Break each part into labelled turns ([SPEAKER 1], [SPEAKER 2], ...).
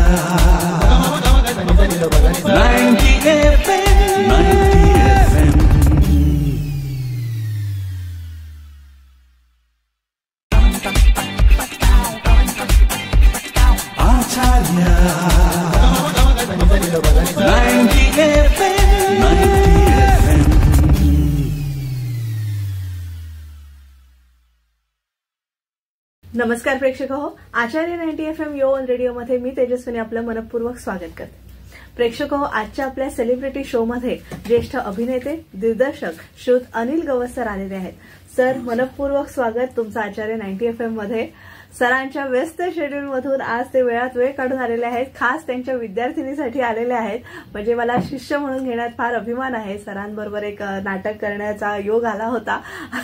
[SPEAKER 1] 90 FM. Acharya 90 FM.
[SPEAKER 2] नमस्कार प्रेक्षक हो, Acharya 90 FM your own radio मध्ये मी तेजस्विनी आपलं मनपूर्वक स्वागत करते. प्रेक्षक हो, आजच्या आपल्या सेलिब्रिटी शो मध्ये ज्येष्ठ अभिनेते दिग्दर्शक श्री अनिल गवसकर आलेले आहेत. सर, मनपूर्वक स्वागत तुमचं आचार्य 90 FM मध्ये. सरांच्या व्यस्त शेड्यूल मधून आज ते वेळात वेळ काढून आलेले आहेत. खास त्यांच्या विद्यार्थिनीसाठी आलेले आहेत. म्हणजे मला शिष्य म्हणून घेण्यात फार अभिमान आहे. सरांबरोबर एक नाटक करण्याचा योग आला होता.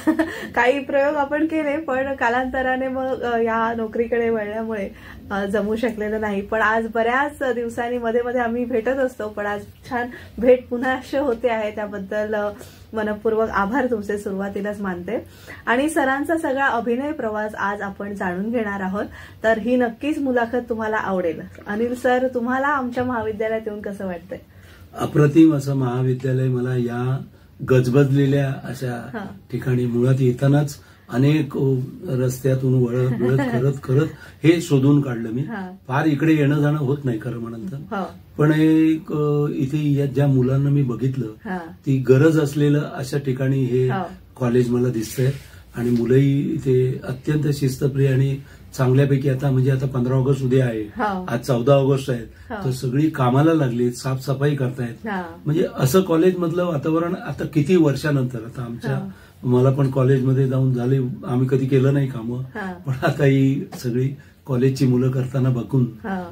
[SPEAKER 2] काही प्रयोग आपण केले, पण कालांतराने मग या नोकरीकडे वळल्यामुळे जमू शकलेलं नाही. पण आज बऱ्याच दिवसांनी मध्ये मध्ये आम्ही भेटत असतो, पण आज छान भेट पुन्हा होते आहे. त्याबद्दल मनपूर्वक आभार तुमचे सुरुवातीलाच मानते. आणि सरांचा सगळा अभिनय प्रवास आज आपण जाणून घेणार आहोत, तर ही नक्कीच मुलाखत तुम्हाला आवडेल. अनिल सर, तुम्हाला आमच्या महाविद्यालयात येऊन कसं वाटतंय?
[SPEAKER 3] अप्रतिम असं महाविद्यालय. मला या गजबजलेल्या अशा ठिकाणी मुळात येतानाच अनेक रस्त्यातून वळत करत हे शोधून काढलं मी. फार इकडे येणं जाणं होत नाही खरं म्हणतं, पण एक इथे ज्या मुलांना मी बघितलं ती गरज असलेलं अशा ठिकाणी हे कॉलेज मला दिसतंय. आणि मुलंही इथे अत्यंत शिस्तप्रिय आणि चांगल्यापैकी आता 15 ऑगस्ट उद्या आहे, आज 14 ऑगस्ट आहे, तर सगळी कामाला लागली, साफसफाई करतायत. म्हणजे असं कॉलेजमधलं वातावरण आता किती वर्षानंतर, आता आमच्या मला पण कॉलेजमध्ये जाऊन झाले, आम्ही कधी केलं नाही कामं, पण आता ही सगळी कॉलेजची मुलं करताना बघून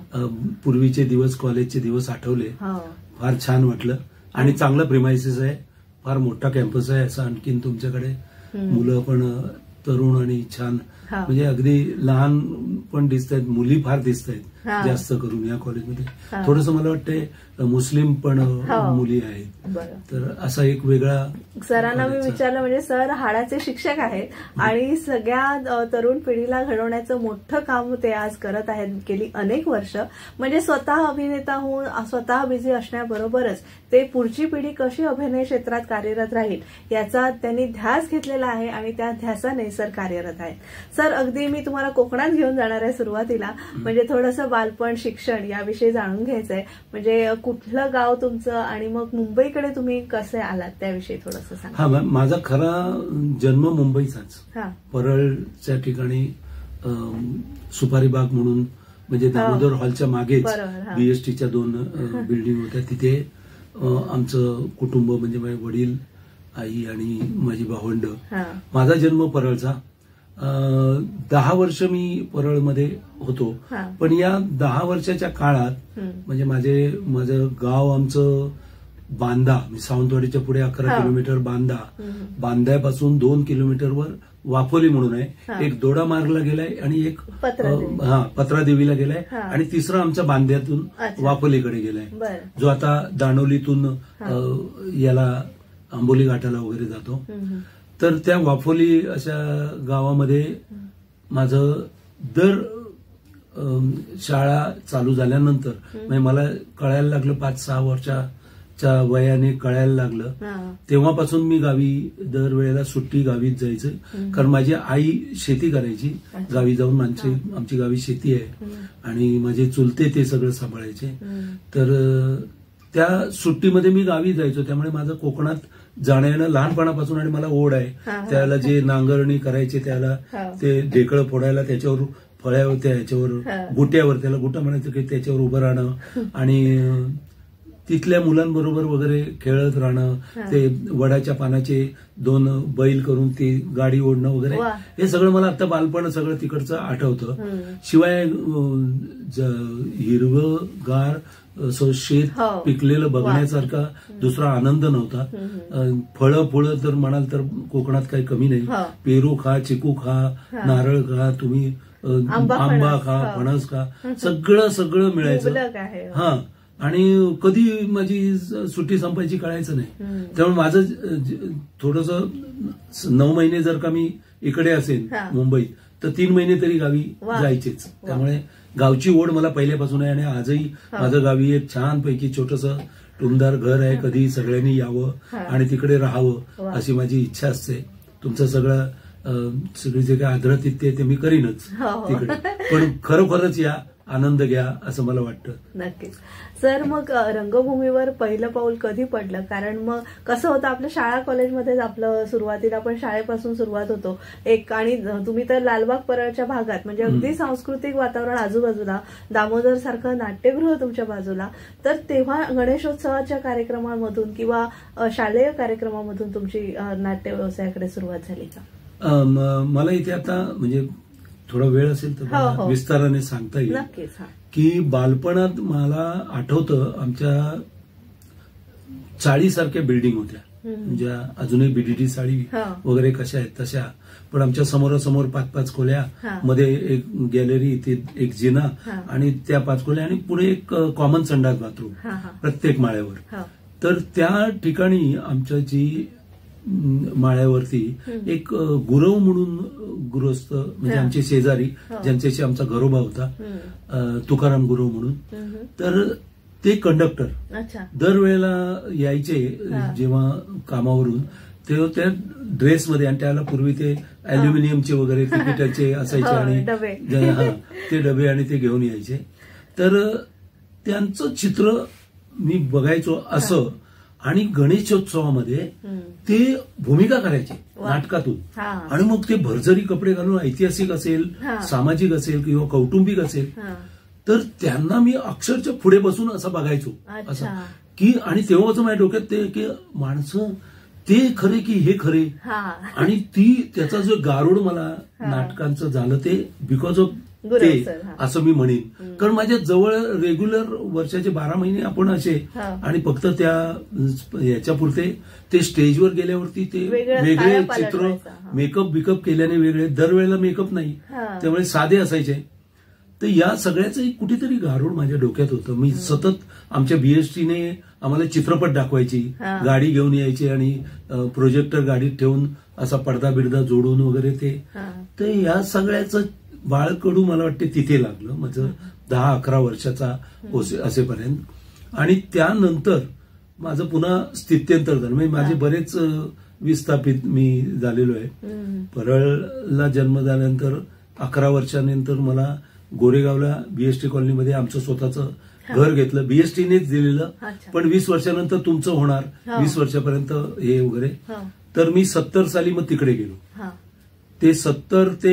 [SPEAKER 3] पूर्वीचे दिवस, कॉलेजचे दिवस आठवले. फार छान वाटलं. आणि चांगला प्रिमायसिस आहे, फार मोठा कॅम्पस आहे. असं आणखीन तुमच्याकडे मुलं पण तरुण आणि छान, म्हणजे अगदी लहान पण दिसत आहेत, मुली फार दिसत आहेत जास्त करून या कॉलेजमध्ये. थोडंसं मला वाटतंय मुस्लिम पण मुली आहेत, तर असा एक वेगळा.
[SPEAKER 2] सरांना मी विचारलं, म्हणजे सर हाडाचे शिक्षक आहेत आणि सगळ्या तरुण पिढीला घडवण्याचं मोठं काम ते आज करत आहेत गेली अनेक वर्ष. म्हणजे स्वतः अभिनेता होऊन स्वतः बिझी असण्याबरोबरच ते पुढची पिढी कशी अभिनय क्षेत्रात कार्यरत राहील याचा त्यांनी ध्यास घेतलेला आहे आणि त्या ध्यासाने सर कार्यरत आहेत. सर, अगदी मी तुम्हाला कोकणात घेऊन जाणार आहे सुरुवातीला. म्हणजे थोडंसं बालपण, शिक्षण याविषयी जाणून घ्यायचंय. म्हणजे कुठलं गाव तुमचं आणि मग मुंबईकडे तुम्ही कसे आलात त्याविषयी थोडंसं सांगा.
[SPEAKER 3] हा, माझा खरा जन्म मुंबईचाच. परळच्या ठिकाणी सुपारी बाग म्हणून, म्हणजे दामोदर हॉलच्या मागेच बीएसटीच्या 2 बिल्डिंग होत्या. तिथे आमचं कुटुंब, म्हणजे माझे वडील, आई आणि माझी भावंड. माझा जन्म परळचा. 10 वर्ष मी परळमध्ये होतो. पण या 10 वर्षाच्या काळात म्हणजे माझं गाव आमचं बांदा, सावंतवाडीच्या पुढे 11 किलोमीटर बांद्यापासून 2 किलोमीटरवर वाफोली म्हणून आहे. एक दोडा मार्गला गेलाय आणि एक पत्रादेवीला गेलाय, आणि तिसरा आमच्या बांद्यातून वाफोलीकडे गेलाय, जो आता दांडोलीतून याला आंबोली घाटाला वगैरे जातो. तर त्या वाफोली अशा गावामध्ये माझं दर शाळा चालू झाल्यानंतर, म्हणजे मला कळायला लागलं 5-6 वर्षाच्या वयाने कळायला लागलं, तेव्हापासून मी गावी दरवेळेला सुट्टी गावीच जायचं. कारण माझी आई शेती करायची, गावी जाऊन आमची गावी शेती आहे आणि माझे चुलते ते सगळं सांभाळायचे. तर त्या सुट्टीमध्ये मी गावी जायचो. त्यामुळे माझं कोकणात जाणं येणं लहानपणापासून, आणि मला ओढ आहे. त्याला जे नांगरणी करायचे, त्याला ते ढेकळं फोडायला, त्याच्यावर फळ्या होत्या, ह्याच्यावर गुट्यावर, त्याला गुटा म्हणायचं की त्याच्यावर उभं राहणं आणि तिथल्या मुलांबरोबर वगैरे खेळत राहणं, ते वडाच्या पानाचे 2 बैल करून ती गाडी ओढणं वगैरे, हे सगळं मला आता बालपण सगळं तिकडचं आठवतं. शिवाय हिरवगार शेत पिकलेलं बघण्यासारखा दुसरा आनंद नव्हता. फळं तर म्हणाल तर कोकणात काही कमी नाही. पेरू खा, चिकू खा, नारळ खा, तुम्ही आंबा खा, फणस खा, सगळं मिळायचं. हा, आणि कधी माझी सुट्टी संपायची कळायचं नाही. त्यामुळे माझं थोडंसं 9 महिने जर का मी इकडे असेल मुंबईत, तर 3 महिने तरी गावी जायचेच. त्यामुळे गावची ओढ मला पहिल्यापासून आहे आणि आजही माझं गावी एक छानपैकी छोटंसं टुमदार घर आहे. कधी सगळ्यांनी यावं आणि तिकडे राहावं अशी माझी इच्छा असते. तुमचं सगळी जे काही आदरातिथ्य आहे ते मी करीनच तिकडे, पण खरोखरच या आनंद घ्या असं मला वाटतं.
[SPEAKER 2] नक्कीच सर. मग रंगभूमीवर पहिलं पाऊल कधी पडलं? कारण मग कसं होतं, आपल्या शाळा कॉलेजमध्येच आपलं सुरुवातीला आपण शाळेपासून सुरुवात होतो एक, आणि तुम्ही तर लालबाग परळच्या भागात म्हणजे अगदी सांस्कृतिक वातावरण आजूबाजूला, दामोदर सारखं नाट्यगृह तुमच्या बाजूला, तर तेव्हा गणेशोत्सवाच्या कार्यक्रमामधून किंवा शालेय कार्यक्रमामधून तुमची नाट्य व्यवसायाकडे सुरुवात झाली का?
[SPEAKER 3] मला इथे आता म्हणजे थोडा वेळ असेल तर विस्ताराने सांगता येईल.
[SPEAKER 2] नक्कीच.
[SPEAKER 3] की बालपणात मला आठवतं आमच्या चाळीसारख्या बिल्डिंग होत्या, म्हणजे अजूनही बीडीटी चाळी वगैरे कशा आहेत तशा, पण आमच्या समोरासमोर 5-5 खोल्या, मध्ये एक गॅलरी, इथे एक जिना आणि त्या 5 खोल्या आणि पुढे एक कॉमन संडास बाथरूम प्रत्येक माळ्यावर. तर त्या ठिकाणी आमच्या जी माळ्यावरती एक गुरव म्हणून गृहस्थ म्हणजे आमचे शेजारी, ज्यांच्याशी आमचा घरोबा होता, तुकाराम गुरव म्हणून, तर ते कंडक्टर दरवेळेला यायचे जेव्हा कामावरून, तेव्हा त्या ड्रेसमध्ये, आणि त्याला पूर्वी ते अॅल्युमिनियमचे वगैरे तिकिटाचे असायचे आणि ते डबे आणि ते घेऊन यायचे. तर त्यांचं चित्र मी बघायचो असं, आणि गणेशोत्सवामध्ये ते भूमिका करायचे नाटकातून, आणि मग ते भरजरी कपडे घालून ऐतिहासिक असेल, सामाजिक असेल किंवा कौटुंबिक असेल, तर त्यांना मी अक्षरशः पुढे बसून असं बघायचो असं की, आणि तेव्हाच माझ्या डोक्यात ते की माणसं ते खरे की हे खरे, आणि त्याचा जो गारुड मला नाटकांचं झालं ते बिकॉज ऑफ ते असं मी म्हणेन. कारण माझ्या जवळ रेग्युलर वर्षाचे 12 महिने आपण असे, आणि फक्त त्या याच्यापुरते ते स्टेजवर गेल्यावरती ते वेगळे चित्र, मेकअप बिकअप केल्याने वेगळे, दरवेळेला मेकअप नाही, त्यामुळे साधे असायचे. तर या सगळ्याचं कुठेतरी गारुड माझ्या डोक्यात होतं. मी सतत आमच्या बीएसटीने आम्हाला चित्रपट दाखवायची, गाडी घेऊन यायची आणि प्रोजेक्टर गाडीत ठेवून असा पडदा बिडदा जोडून वगैरे ते. तर या सगळ्याचं बाळकडू मला वाटते तिथे लागलं माझं 10-11 वर्षाचा असेपर्यंत. आणि त्यानंतर माझं पुन्हा स्थित्यंतर झालं, म्हणजे माझे बरेच विस्थापित मी झालेलो आहे. परळला जन्म झाल्यानंतर 11 वर्षानंतर मला गोरेगावला बीएसटी कॉलनीमध्ये आमचं स्वतःचं घर घेतलं, बीएसटीनेच दिलेलं, पण 20 वर्षानंतर तुमचं होणार, 20 वर्षापर्यंत हे वगैरे. तर मी 70 साली मग तिकडे गेलो. ते 70 ते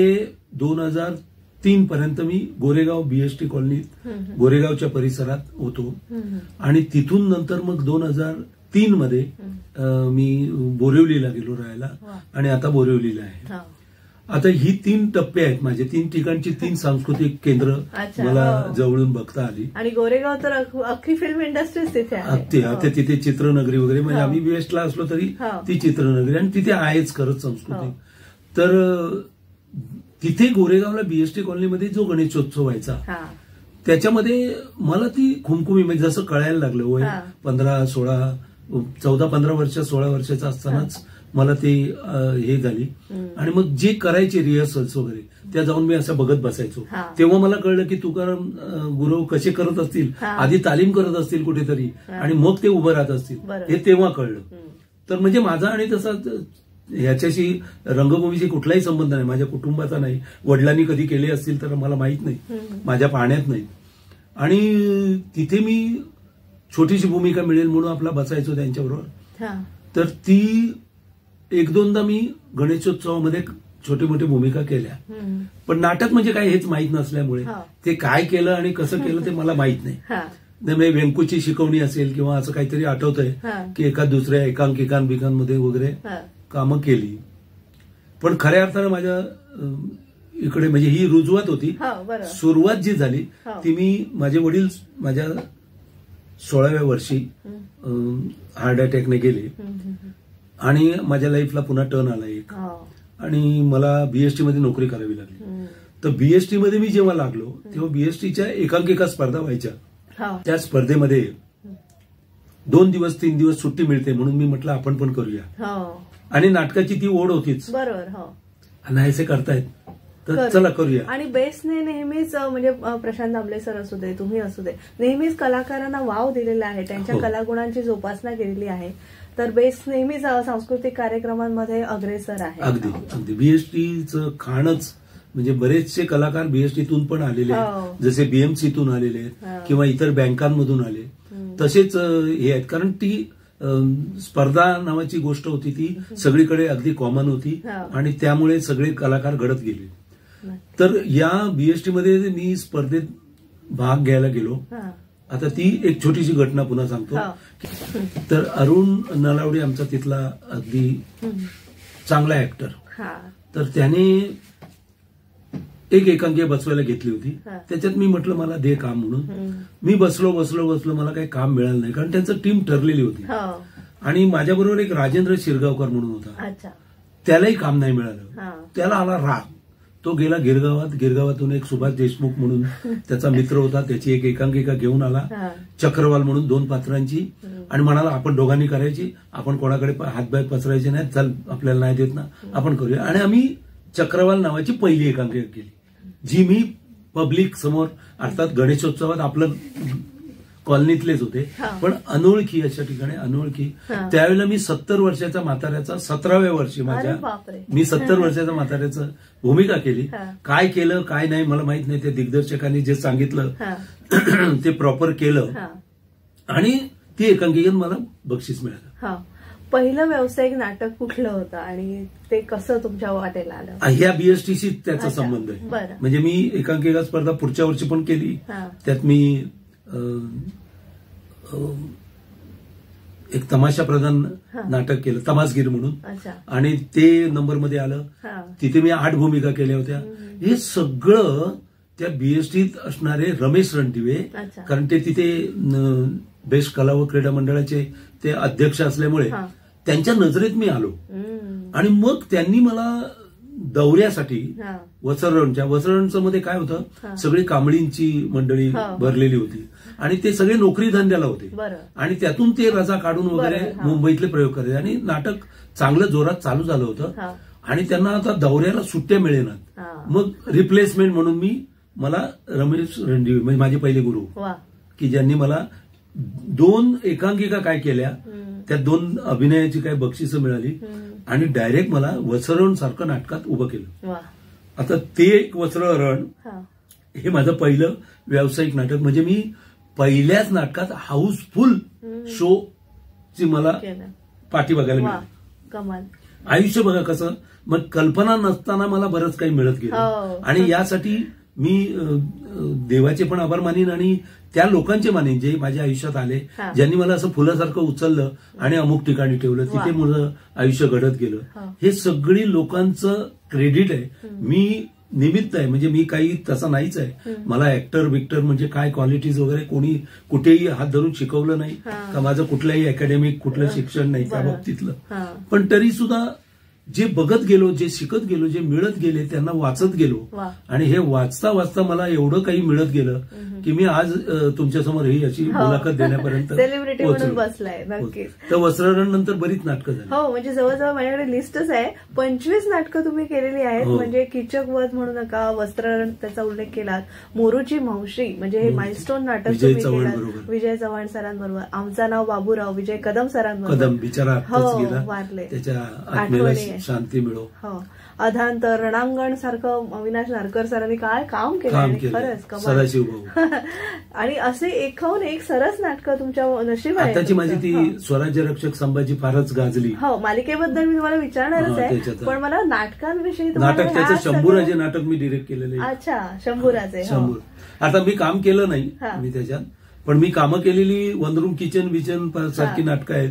[SPEAKER 3] 2003 पर्यंत मी गोरेगाव बीएसटी कॉलनीत गोरेगावच्या परिसरात होतो, आणि तिथून नंतर मग 2003 मध्ये मी बोरिवलीला गेलो राहायला, आणि आता बोरिवलीला आहे. आता ही 3 टप्पे आहेत माझे, 3 ठिकाणची 3 सांस्कृतिक केंद्र मला जवळून बघता आली.
[SPEAKER 2] आणि गोरेगाव तर अख्खी फिल्म इंडस्ट्रीज तिथे आहे.
[SPEAKER 3] आता तिथे चित्रनगरी वगैरे, म्हणजे आम्ही बीएसटीला असलो तरी ती चित्रनगरी, आणि तिथे आहेच खरंच संस्कृती. तर तिथे गोरेगावला बीएसटी कॉलनीमध्ये जो गणेशोत्सव व्हायचा, त्याच्यामध्ये मला ती खुमखुमी, म्हणजे जसं कळायला लागलं, वय 14-15 वर्ष 16 वर्षाचं असतानाच मला ते हे झाली. आणि मग जे करायचे रिहर्सल्स वगैरे त्या जाऊन मी असं बघत बसायचो. तेव्हा मला कळलं की तुकाराम गुरव कसे करत असतील, आधी तालीम करत असतील कुठेतरी, आणि मग ते उभं राहत असतील, हे तेव्हा कळलं. तर म्हणजे माझा आणि तसा ह्याच्याशी रंगभूमीशी कुठलाही संबंध नाही, माझ्या कुटुंबाचा नाही, वडिलांनी कधी केले असतील तर मला माहित नाही, माझ्या पाहण्यात नाही. आणि तिथे मी छोटीशी भूमिका मिळेल म्हणून आपला बसायचो त्यांच्याबरोबर. तर ती 1-2दा मी गणेशोत्सवामध्ये छोटी मोठी भूमिका केल्या, पण नाटक म्हणजे काय हेच माहीत नसल्यामुळे ते काय केलं आणि कसं केलं ते मला माहित नाही. व्यंकूची शिकवणी असेल किंवा असं काहीतरी आठवतंय की एका दुसऱ्या एकांकिकांमध्ये वगैरे कामं केली, पण खऱ्या अर्थानं माझ्या इकडे म्हणजे ही रुजवात होती. सुरुवात जी झाली ती माझे वडील माझ्या 16व्या वर्षी हार्ट अटॅकने गेले, आणि माझ्या लाईफला पुन्हा टर्न आला एक, आणि मला बीएसटी मध्ये नोकरी करावी लागली. तर बीएसटी मध्ये मी जेव्हा लागलो तेव्हा बीएसटीच्या एकांकिका स्पर्धा व्हायच्या. त्या स्पर्धेमध्ये 2 दिवस 3 दिवस सुट्टी मिळते म्हणून मी म्हटलं आपण पण करूया, आणि नाटकाची ती ओढ होतीच.
[SPEAKER 2] बरोबर.
[SPEAKER 3] नाही असे करतायत तर चला करूया.
[SPEAKER 2] आणि बेस्टने नेहमीच म्हणजे प्रशांत दामले सर असू दे, तुम्ही असू दे, नेहमीच कलाकारांना वाव दिलेला आहे, त्यांच्या कलागुणांची जोपासना केलेली आहे. तर बेस्ट नेहमीच सांस्कृतिक कार्यक्रमांमध्ये अग्रेसर आहे.
[SPEAKER 3] अगदी अगदी. बीएसटीचं खाणच म्हणजे बरेचसे कलाकार बीएसटीतून पण आलेले आहेत, जसे बीएमसीतून आलेले आहेत किंवा इतर बँकांमधून आले, तसेच हे आहेत. कारण ती स्पर्धा नावाची गोष्ट होती, ती सगळीकडे अगदी कॉमन होती आणि त्यामुळे सगळे कलाकार घडत गेले. तर या बीएसटीमध्ये मी स्पर्धेत भाग घ्यायला गेलो. आता ती एक छोटीशी घटना पुन्हा सांगतो. तर अरुण नलावडे आमचा तिथला अगदी चांगला ऍक्टर, तर त्याने एक एकांकिका बसवायला घेतली होती. त्याच्यात मी म्हटलं मला दे काम म्हणून. मी बसलो मला काही काम मिळालं नाही, कारण त्यांचं टीम ठरलेली होती. आणि माझ्याबरोबर एक राजेंद्र शिरगावकर म्हणून होता, त्यालाही काम नाही मिळालं. त्याला आला राग. तो गेला गिरगावातून एक सुभाष देशमुख म्हणून त्याचा मित्र होता, त्याची एक एकांकिका घेऊन आला, चक्रवाल म्हणून 2 पात्रांची, आणि म्हणाला आपण दोघांनी करायची, आपण कोणाकडे हातबाय पसरायचे नाही, चल आपल्याला नाही देत ना, आपण करूया. आणि आम्ही चक्रवाल नावाची पहिली एकांकिका केली, जी मी पब्लिक समोर, अर्थात गणेशोत्सवात आपलं कॉलनीतलेच होते, पण अनोळखी अशा ठिकाणी अनोळखी. त्यावेळेला मी 70 वर्षाच्या म्हाताऱ्याचा 17व्या वर्षी मी 70 वर्षाच्या म्हाताऱ्याचं भूमिका केली. काय केलं काय नाही मला माहित नाही, त्या दिग्दर्शकांनी जे सांगितलं ते प्रॉपर केलं आणि ती एकांकिकेत मला बक्षीस मिळालं.
[SPEAKER 2] पहिलं व्यावसायिक नाटक कुठलं होतं आणि ते कसं तुमच्या वाटेला आलं?
[SPEAKER 3] ह्या बीएसटीशी त्याचा संबंध आहे. म्हणजे मी एकांकिका स्पर्धा पुढच्या वर्षी पण केली, त्यात मी एक तमाशा प्रधान नाटक केलं, तमासगीर म्हणून, आणि ते नंबरमध्ये आलं. तिथे मी 8 भूमिका केल्या होत्या. हे सगळं त्या बीएसटीत असणारे रमेश रणदिवे, कारण ते तिथे बेस्ट कला व क्रीडा मंडळाचे ते अध्यक्ष असल्यामुळे त्यांच्या नजरेत मी आलो. आणि मग त्यांनी मला दौऱ्यासाठी वसरणच्या मध्ये काय होतं, सगळी कांबळींची मंडळी भरलेली होती आणि ते सगळे नोकरी धंद्याला होते, आणि त्यातून ते रजा काढून वगैरे मुंबईतले प्रयोग करायचे. आणि नाटक चांगलं जोरात चालू झालं होतं आणि त्यांना आता दौऱ्याला सुट्ट्या मिळेनात. मग रिप्लेसमेंट म्हणून मला रमेश रणदिवे म्हणजे माझे पहिले गुरु, की ज्यांनी मला 2 एकांकिका काय केल्या, त्या 2 अभिनयाची काय बक्षिसं मिळाली आणि डायरेक्ट मला वसरण सारखं नाटकात उभं केलं. आता ते एक वसरण हे माझं पहिलं व्यावसायिक नाटक. म्हणजे मी पहिल्याच नाटकात हाऊसफुल शो ची मला पाठी बघायला मिळाली. आयुष्य बघा कसं, मग कल्पना नसताना मला बरंच काही मिळत गेलं. आणि यासाठी मी देवाचे पण आभार मानीन आणि त्या लोकांचे मानेन जे माझ्या आयुष्यात आले, ज्यांनी मला असं फुलासारखं उचललं आणि अमुक ठिकाणी ठेवलं, तिथे माझं आयुष्य घडत गेलं. हे सगळी लोकांचं क्रेडिट आहे. मी निमित्त आहे, म्हणजे मी काही तसा नाहीच आहे. मला ऍक्टर बिक्टर म्हणजे काय क्वालिटीज वगैरे कोणी कुठेही हात धरून शिकवलं नाही, का माझं कुठलंही अकॅडमिक कुठलं शिक्षण नाही त्या बाबतीतलं. पण तरी सुद्धा जे बघत गेलो, जे शिकत गेलो, जे मिळत गेले, त्यांना वाचत गेलो. आणि हे वाचता वाचता मला एवढं काही मिळत गेलं की मी आज तुमच्यासमोर ही अशी मुलाखत देण्यापर्यंत
[SPEAKER 2] सेलिब्रिटी म्हणून बसलाय. नक्कीच.
[SPEAKER 3] तर वस्त्रहरण नंतर बरीच नाटकं झाली.
[SPEAKER 2] हो, म्हणजे जवळजवळ माझ्याकडे लिस्टच आहे. 25 नाटकं तुम्ही केलेली आहेत. म्हणजे किचक वध म्हणू नका, वस्त्रहरण त्याचा उल्लेख केला, मोरूची मावशी म्हणजे हे माइलस्टोन नाटक तुम्ही केलं विजय चव्हाण सरांबरोबर, आमचं नाव बाबूराव विजय कदम सरांबरोबर.
[SPEAKER 3] कदम बिचारा
[SPEAKER 2] वारले,
[SPEAKER 3] त्याच्या आत्मेला शांती मिळो.
[SPEAKER 2] हो, अधांत, रणांगण सारखं अविनाश नारकर सरांनी काय काम केलं खरंच कमाल. आणि असे एकाहून एक सरस नाटकं तुमच्या नशीब आहे.
[SPEAKER 3] आताची माझी ती स्वराज्य रक्षक संभाजी फारच गाजली.
[SPEAKER 2] हो, मालिकेबद्दल मी तुम्हाला विचारणारच आहे, पण मला नाटकांविषयी
[SPEAKER 3] नाटक त्याचं शंभूराजे नाटक मी डिरेक्ट केलेलं आहे.
[SPEAKER 2] अच्छा, शंभूराजे.
[SPEAKER 3] शंभूर. आता मी काम केलं नाही मी त्याच्यात, पण मी कामं केलेली वनरूम किचन विचन सारखी नाटकं आहेत.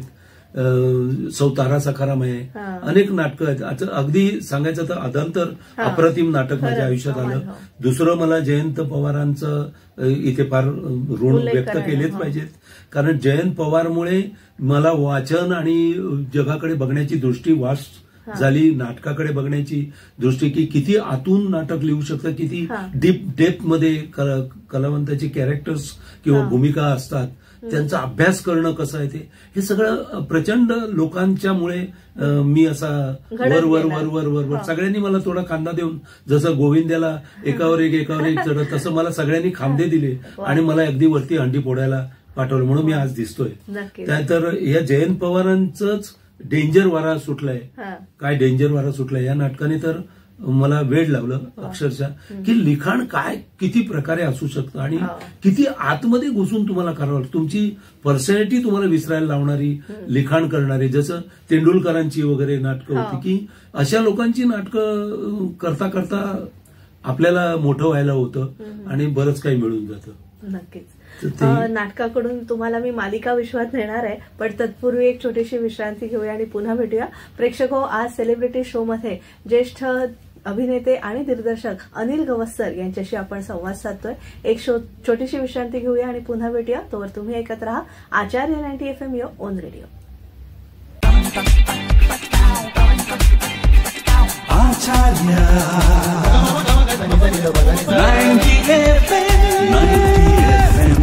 [SPEAKER 3] सौतारा सखाराम आहे, अनेक नाटकं आहेत. अगदी सांगायचं तर अधांतर अप्रतिम नाटक माझ्या आयुष्यात आलं. दुसरं मला जयंत पवारांचं इथे फार ऋण व्यक्त केलेच पाहिजेत, कारण जयंत पवारमुळे मला वाचन आणि जगाकडे बघण्याची दृष्टी वास्ट झाली, नाटकाकडे बघण्याची दृष्टी की किती आतून नाटक लिहू शकतं, किती डीप डेप्थ मध्ये कलावंताची कॅरेक्टर्स किंवा भूमिका असतात. त्यांचा अभ्यास करणं कसं आहे ते हे सगळं प्रचंड लोकांच्यामुळे मी असा वर वर वर वर वर वर सगळ्यांनी मला थोडा खांदा देऊन, जसं गोविंद्याला एकावर एक चढत तसं मला सगळ्यांनी खांदे दिले आणि मला अगदी वरती हंडी फोडायला पाठवलं, म्हणून मी आज दिसतोय. तर या जयंत पवारांचंच डेंजर वारा सुटलाय, काय डेंजर वारा सुटलाय या नाटकाने तर मला वेळ लावलं अक्षरशः, की लिखाण काय किती प्रकारे असू शकतं आणि किती आतमध्ये घुसून तुम्हाला करावं लागतं. तुमची पर्सनॅलिटी तुम्हाला विसरायला लावणारी लिखाण करणारी, जसं तेंडुलकरांची वगैरे नाटकं होती, की अशा लोकांची नाटकं करता करता आपल्याला मोठं व्हायला होतं आणि बरंच काही मिळून जातं.
[SPEAKER 2] नक्कीच. नाटकाकडून तुम्हाला मी मालिका विश्वात नेणार आहे, पण तत्पूर्वी एक छोटीशी विश्रांती घेऊया आणि पुन्हा भेटूया. प्रेक्षक हो, आज सेलिब्रिटी शो मध्ये ज्येष्ठ अभिनेते आणि दिग्दर्शक अनिल गवस्कर यांच्याशी आपण संवाद साधतोय. एक छोटीशी विश्रांती घेऊया आणि पुन्हा भेटूया. तोवर तुम्ही ऐकत राहा Acharya 90 FM your own radio.
[SPEAKER 1] Acharya 90 FM 90 FM.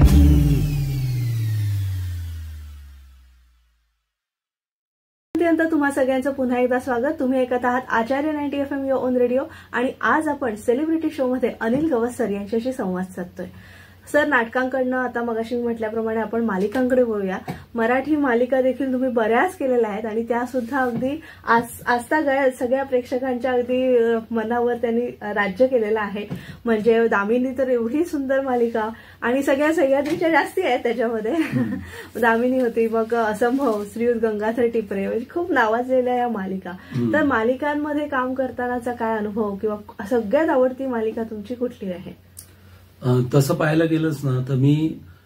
[SPEAKER 2] तुम्हा सगळ्यांचं पुन्हा एकदा स्वागत. तुम्ही ऐकत आहात Acharya 90 FM your own radio आणि आज आपण सेलिब्रिटी शो मध्ये अनिल गवस्कर यांच्याशी संवाद साधतोय. सर, नाटकांकडनं आता मगाशी म्हटल्याप्रमाणे आपण मालिकांकडे वळूया. मराठी मालिका देखील तुम्ही बऱ्याच केलेल्या आहेत आणि त्या सुद्धा अगदी आजता सगळ्या प्रेक्षकांच्या अगदी मनावर त्यांनी राज्य केलेलं आहे. म्हणजे दामिनी तर एवढी सुंदर मालिका आणि सगळ्या सह्याद्रीच्या जास्ती आहेत त्याच्यामध्ये. दामिनी होती, मग असंभव, श्रीयुत गंगाधर टिपरे, म्हणजे खूप नावाजलेल्या या मालिका. तर मालिकांमध्ये काम करतानाचा काय अनुभव किंवा सगळ्यात आवडती मालिका तुमची कुठली आहे?
[SPEAKER 3] तसं पाहायला गेलंच ना तर मी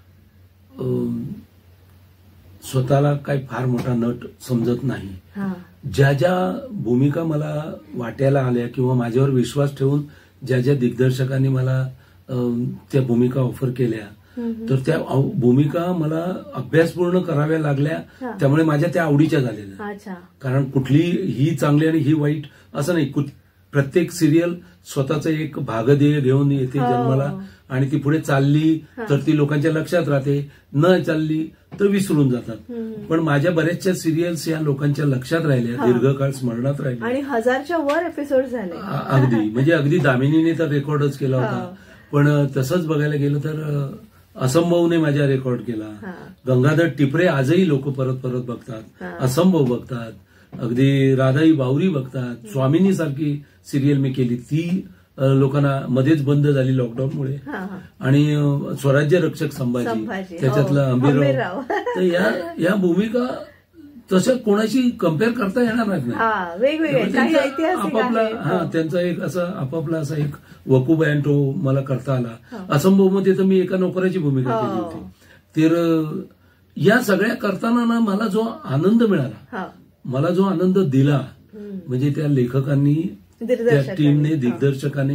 [SPEAKER 3] स्वतःला काही फार मोठा नट समजत नाही. ज्या ज्या भूमिका मला वाट्याला आल्या किंवा माझ्यावर विश्वास ठेवून ज्या ज्या दिग्दर्शकांनी मला त्या भूमिका ऑफर केल्या, तर त्या भूमिका मला अभ्यासपूर्ण कराव्या लागल्या. त्यामुळे माझ्या त्या आवडीच्या झालेल्या. कारण कुठली ही चांगली आणि ही वाईट असं नाही. प्रत्येक सिरियल स्वतःचं एक भागध्येय घेऊन येते जन्माला आणि ती पुढे चालली तर ती लोकांच्या लक्षात राहते, न चालली तर विसरून जातात. पण माझ्या बऱ्याचशा सिरियल्स या लोकांच्या लक्षात राहिल्या, दीर्घकाळ स्मरणात राहिल्या
[SPEAKER 2] आणि 1000च्या वर एपिसोड झाले.
[SPEAKER 3] अगदी म्हणजे अगदी दामिनीने तर रेकॉर्डच केला होता. पण तसंच बघायला गेलं तर असंभवने माझ्या रेकॉर्ड केला. गंगाधर टिपरे आजही लोक परत परत बघतात, असंभव बघतात, अगदी राधाई बावरी बघतात. स्वामिनी सारखी सिरियल मी केली, ती लोकांना मध्येच बंद झाली लॉकडाऊनमुळे. आणि स्वराज्य रक्षक संभाजी, त्याच्यातलं आंबीरराव. तर या भूमिका तसं कोणाशी कम्पेअर करता येणार नाही. आपापला त्यांचा एक असा आपापला असा एक वकूब अँटो मला करता आला. असंभव मध्ये तर मी एका नोकराची भूमिका केली होती. तर या सगळ्या करताना ना मला जो आनंद मिळाला, मला जो आनंद दिला, म्हणजे त्या लेखकांनी, त्या टीमने, दिग्दर्शकाने,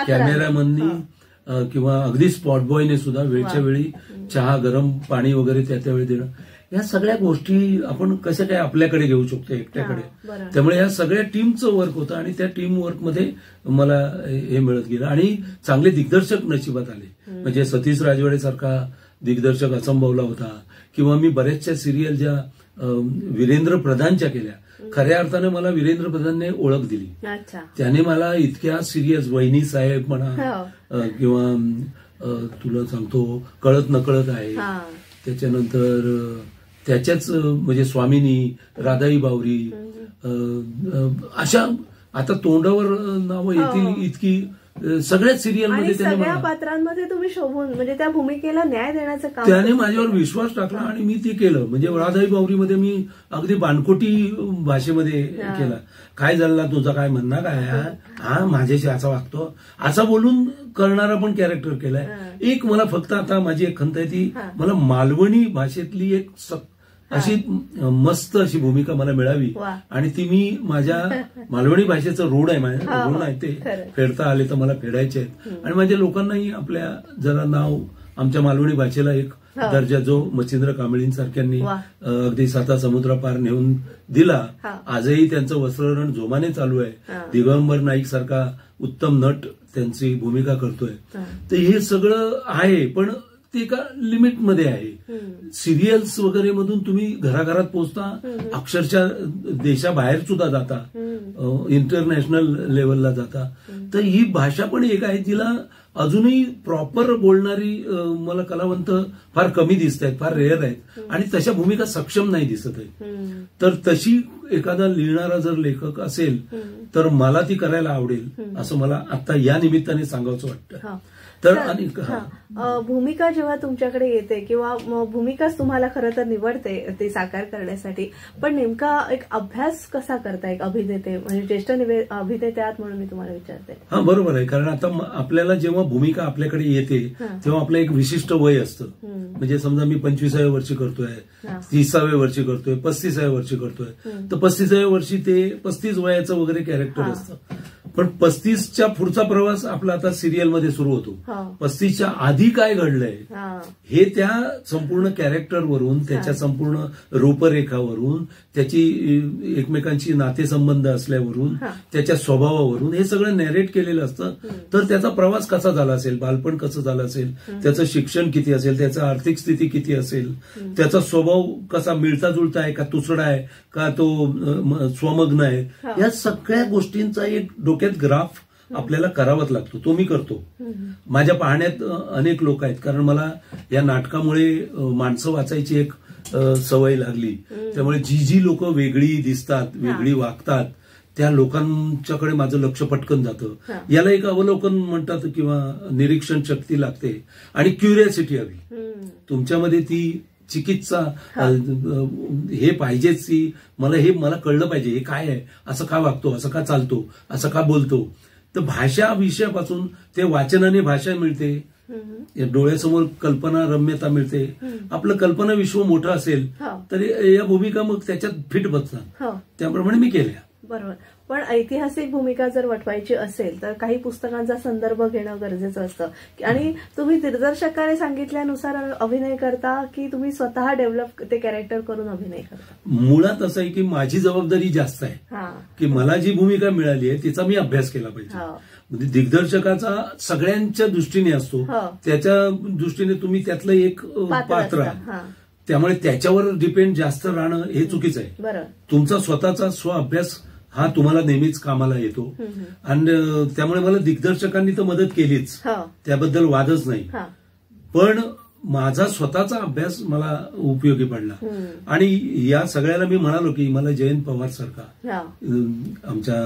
[SPEAKER 3] कॅमेरामननी किंवा अगदी स्पॉट बॉयने सुद्धा वेळच्या वेळी चहा, गरम पाणी वगैरे त्यावेळी देणं, या सगळ्या गोष्टी आपण कसं काय आपल्याकडे घेऊ शकतो एकट्याकडे. त्यामुळे या सगळ्या टीमचं वर्क होतं आणि त्या टीम वर्कमध्ये मला हे मिळत गेलं आणि चांगले दिग्दर्शक नशिबात आले. म्हणजे सतीश राजवाडे सारखा दिग्दर्शक असंभवला होता किंवा मी बऱ्याचशा सिरियल ज्या वीरेंद्र प्रधानच्या केल्या, खऱ्या अर्थानं मला वीरेंद्र प्रधानने ओळख दिली. त्याने मला इतक्या सिरियस, वहिनी साहेब म्हणा किंवा तुला सांगतो कळत नकळत आहे, त्याच्यानंतर त्याच्याच म्हणजे स्वामिनी, राधाई बावरी, अशा आता तोंडावर नावं येतील इतकी सगळ्याच सिरियलमध्ये
[SPEAKER 2] सगळ्या पात्रांमध्ये तुम्ही शोभून म्हणजे त्या भूमिकेला न्याय देण्याचं काम
[SPEAKER 3] त्याने माझ्यावर विश्वास टाकला आणि मी ते केलं. म्हणजे राधाई बावरीमध्ये मी अगदी बाणकोटी भाषेमध्ये केला. काय झाला तुझा, काय म्हणणं काय, हा माझ्याशी असा वागतो, असा बोलून करणारा पण कॅरेक्टर केलाय. एक मला फक्त आता माझी एक खंत आहे ती, मला मालवणी भाषेतली एक अशी मस्त अशी भूमिका मला मिळावी आणि ती मी माझ्या मालवणी भाषेचं ऋण आहे ते फेडता आले तर मला फेडायचे आहेत. आणि माझ्या लोकांनाही आपल्या जरा नाव, आमच्या मालवणी भाषेला एक दर्जा जो मच्छिंद्र कांबळींसारख्यांनी अगदी 7 समुद्रापार नेऊन दिला, आजही त्यांचं वस्त्रहरण जोमाने चालू आहे. दिगंबर नाईक सारखा उत्तम नट त्यांची भूमिका करतोय. तर हे सगळं आहे, पण ते एका लिमिटमध्ये आहे. सिरियल्स वगैरे मधून तुम्ही घराघरात पोहोचता, अक्षरशः देशाबाहेर सुद्धा जाता, इंटरनॅशनल लेवलला जाता. तर ही भाषा पण एक आहे जिला अजूनही प्रॉपर बोलणारी मला कलावंत फार कमी दिसत आहेत, फार रेअर आहेत आणि तशा भूमिका सक्षम नाही दिसत आहेत. तर तशी एखादा लिहिणारा जर लेखक असेल तर मला ती करायला आवडेल असं मला आता या निमित्ताने सांगावंसं वाटतं. तर आणि
[SPEAKER 2] भूमिका जेव्हा तुमच्याकडे येते किंवा भूमिकाच तुम्हाला खरं तर निवडते ते साकार करण्यासाठी, पण नेमका एक अभ्यास कसा करता एक अभिनेते म्हणजे ज्येष्ठ अभिनेते आहात म्हणून मी तुम्हाला विचारते.
[SPEAKER 3] हा बरोबर आहे, कारण आता आपल्याला जेव्हा भूमिका आपल्याकडे येते तेव्हा आपलं एक विशिष्ट वय असतं. म्हणजे समजा मी 25व्या वर्षी करतोय, 30व्या वर्षी करतोय, 35व्या वर्षी करतोय, तर 35व्या वर्षी ते 35 वयाचं वगैरे कॅरेक्टर असतं. पण 35च्या पुढचा प्रवास आपला आता सिरियलमध्ये सुरू होतो. 35च्या आधी काय घडलंय हे त्या संपूर्ण कॅरेक्टरवरून, त्याच्या संपूर्ण रूपरेखावरून, त्याची एकमेकांची नातेसंबंध असल्यावरून, त्याच्या स्वभावावरून हे सगळं नॅरेट केलेलं असतं. तर त्याचा प्रवास कसा झाला असेल, बालपण कसं झालं असेल, त्याचं शिक्षण किती असेल, त्याचं आर्थिक स्थिती किती असेल, त्याचा स्वभाव कसा मिळता जुळता आहे का तुसडा आहे का तो स्वमग्न आहे, या सगळ्या गोष्टींचा एक डोक्यात ग्राफ आपल्याला करावाच लागतो. तो मी करतो. माझ्या पाहण्यात अनेक लोक आहेत, कारण मला या नाटकामुळे माणसं वाचायची एक सवय लागली. त्यामुळे जी लोक वेगळी दिसतात, वेगळी वागतात, त्या लोकांच्याकडे माझं लक्ष पटकन जातं. याला एक अवलोकन म्हणतात किंवा निरीक्षण शक्ती लागते आणि क्युरिओसिटी हवी तुमच्यामध्ये. ती चिकित्सा हे पाहिजेच की मला कळलं पाहिजे हे काय आहे, असं का वागतो, असं का चालतो, असं का बोलतो. तर भाषा विषयापासून ते वाचनाने भाषा मिळते, डोळ्यासमोर कल्पना रम्यता मिळते. आपलं कल्पना विश्व मोठं असेल तर या भूमिका मग त्याच्यात फिट बसतात. त्याप्रमाणे मी केल्या.
[SPEAKER 2] बरोबर. पण ऐतिहासिक भूमिका जर वठवायची असेल तर काही पुस्तकांचा संदर्भ घेणं गरजेचं असतं. आणि तुम्ही दिग्दर्शकाने सांगितल्यानुसार अभिनय करता की तुम्ही स्वतः डेव्हलप ते कॅरेक्टर करून अभिनय करता?
[SPEAKER 3] मुळात असं आहे की माझी जबाबदारी जास्त आहे की मला जी भूमिका मिळाली आहे तिचा मी अभ्यास केला पाहिजे. म्हणजे दिग्दर्शकाचा सगळ्यांच्या दृष्टीने असतो, त्याच्या दृष्टीने तुम्ही त्यातलं एक पात्र आहे, त्यामुळे त्याच्यावर डिपेंड जास्त राहणं हे चुकीचं आहे. तुमचा स्वतःचा स्व अभ्यास हा तुम्हाला नेहमीच कामाला येतो. आणि त्यामुळे मला दिग्दर्शकांनी तर मदत केलीच, त्याबद्दल वादच नाही. पण माझा स्वतःचा अभ्यास मला उपयोगी पडला. आणि या सगळ्याला मी म्हणालो की मला जयंत पवार सारखा, आमच्या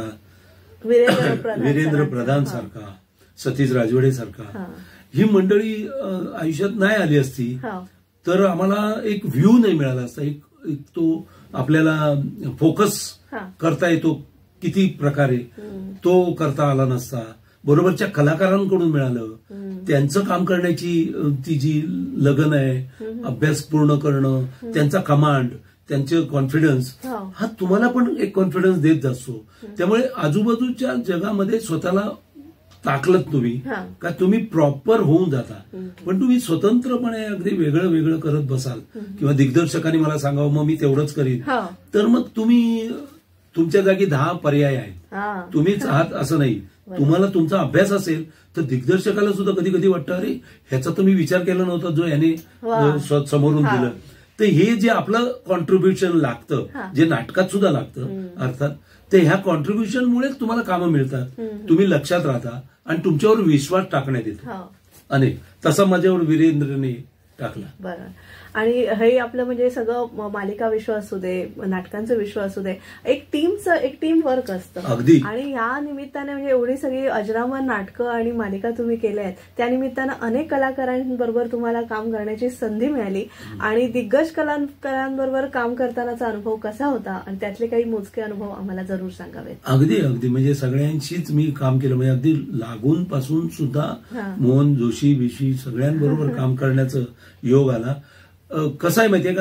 [SPEAKER 3] वीरेंद्र प्रधान सारखा, सतीश राजवडे सारखा ही मंडळी आयुष्यात नाही आली असती तर आम्हाला एक व्ह्यू नाही मिळाला असता. एक तो आपल्याला फोकस करता येतो किती प्रकारे, तो करता आला नसता. बरोबरच्या कलाकारांकडून मिळालं, त्यांचं काम करण्याची ती जी लगन आहे, अभ्यास पूर्ण करणं, त्यांचा कमांड, त्यांचे कॉन्फिडन्स हा तुम्हाला पण एक कॉन्फिडन्स देत असतो. त्यामुळे आजूबाजूच्या जगामध्ये स्वतःला टाकलत तुम्ही का तुम्ही प्रॉपर होऊन जाता. पण तुम्ही स्वतंत्रपणे अगदी वेगळं वेगळं करत बसाल किंवा दिग्दर्शकांनी मला सांगावं मग मी तेवढंच करीन, तर मग तुम्ही तुमच्या जागी 10 पर्याय आहेत, तुम्हीच आहात असं नाही. तुम्हाला तुमचा अभ्यास असेल तर दिग्दर्शकाला सुद्धा कधी कधी वाटतं अरे ह्याचा तर मी विचार केला नव्हता जो याने समोरून दिलं. तर हे जे आपलं कॉन्ट्रीब्युशन लागतं, जे नाटकात सुद्धा लागतं अर्थात, ते ह्या कॉन्ट्रीब्युशनमुळेच तुम्हाला कामं मिळतात. तुम्ही लक्षात राहता आणि तुमच्यावर विश्वास टाकण्यात येतो. आणि तसा माझ्यावर वीरेंद्रने टाकला.
[SPEAKER 2] बरं. आणि हे आपलं म्हणजे सगळं मालिका विश्व असू दे, नाटकांचं विश्व असू दे, एक टीम वर्क असतं.
[SPEAKER 3] अगदी.
[SPEAKER 2] आणि या निमित्ताने म्हणजे एवढी सगळी अजरामर नाटकं आणि मालिका तुम्ही केल्या आहेत, त्या निमित्तानं अनेक कलाकारांबरोबर तुम्हाला काम करण्याची संधी मिळाली. आणि दिग्गज कलाकारांबरोबर काम करतानाचा अनुभव कसा होता आणि त्यातले काही मोजके अनुभव आम्हाला जरूर सांगावेत.
[SPEAKER 3] अगदी अगदी म्हणजे सगळ्यांशीच मी काम केलं. म्हणजे अगदी लागून पासून सुद्धा मोहन जोशी बिशी सगळ्यांबरोबर काम करण्याचं योग आला. कसं आहे माहितीये का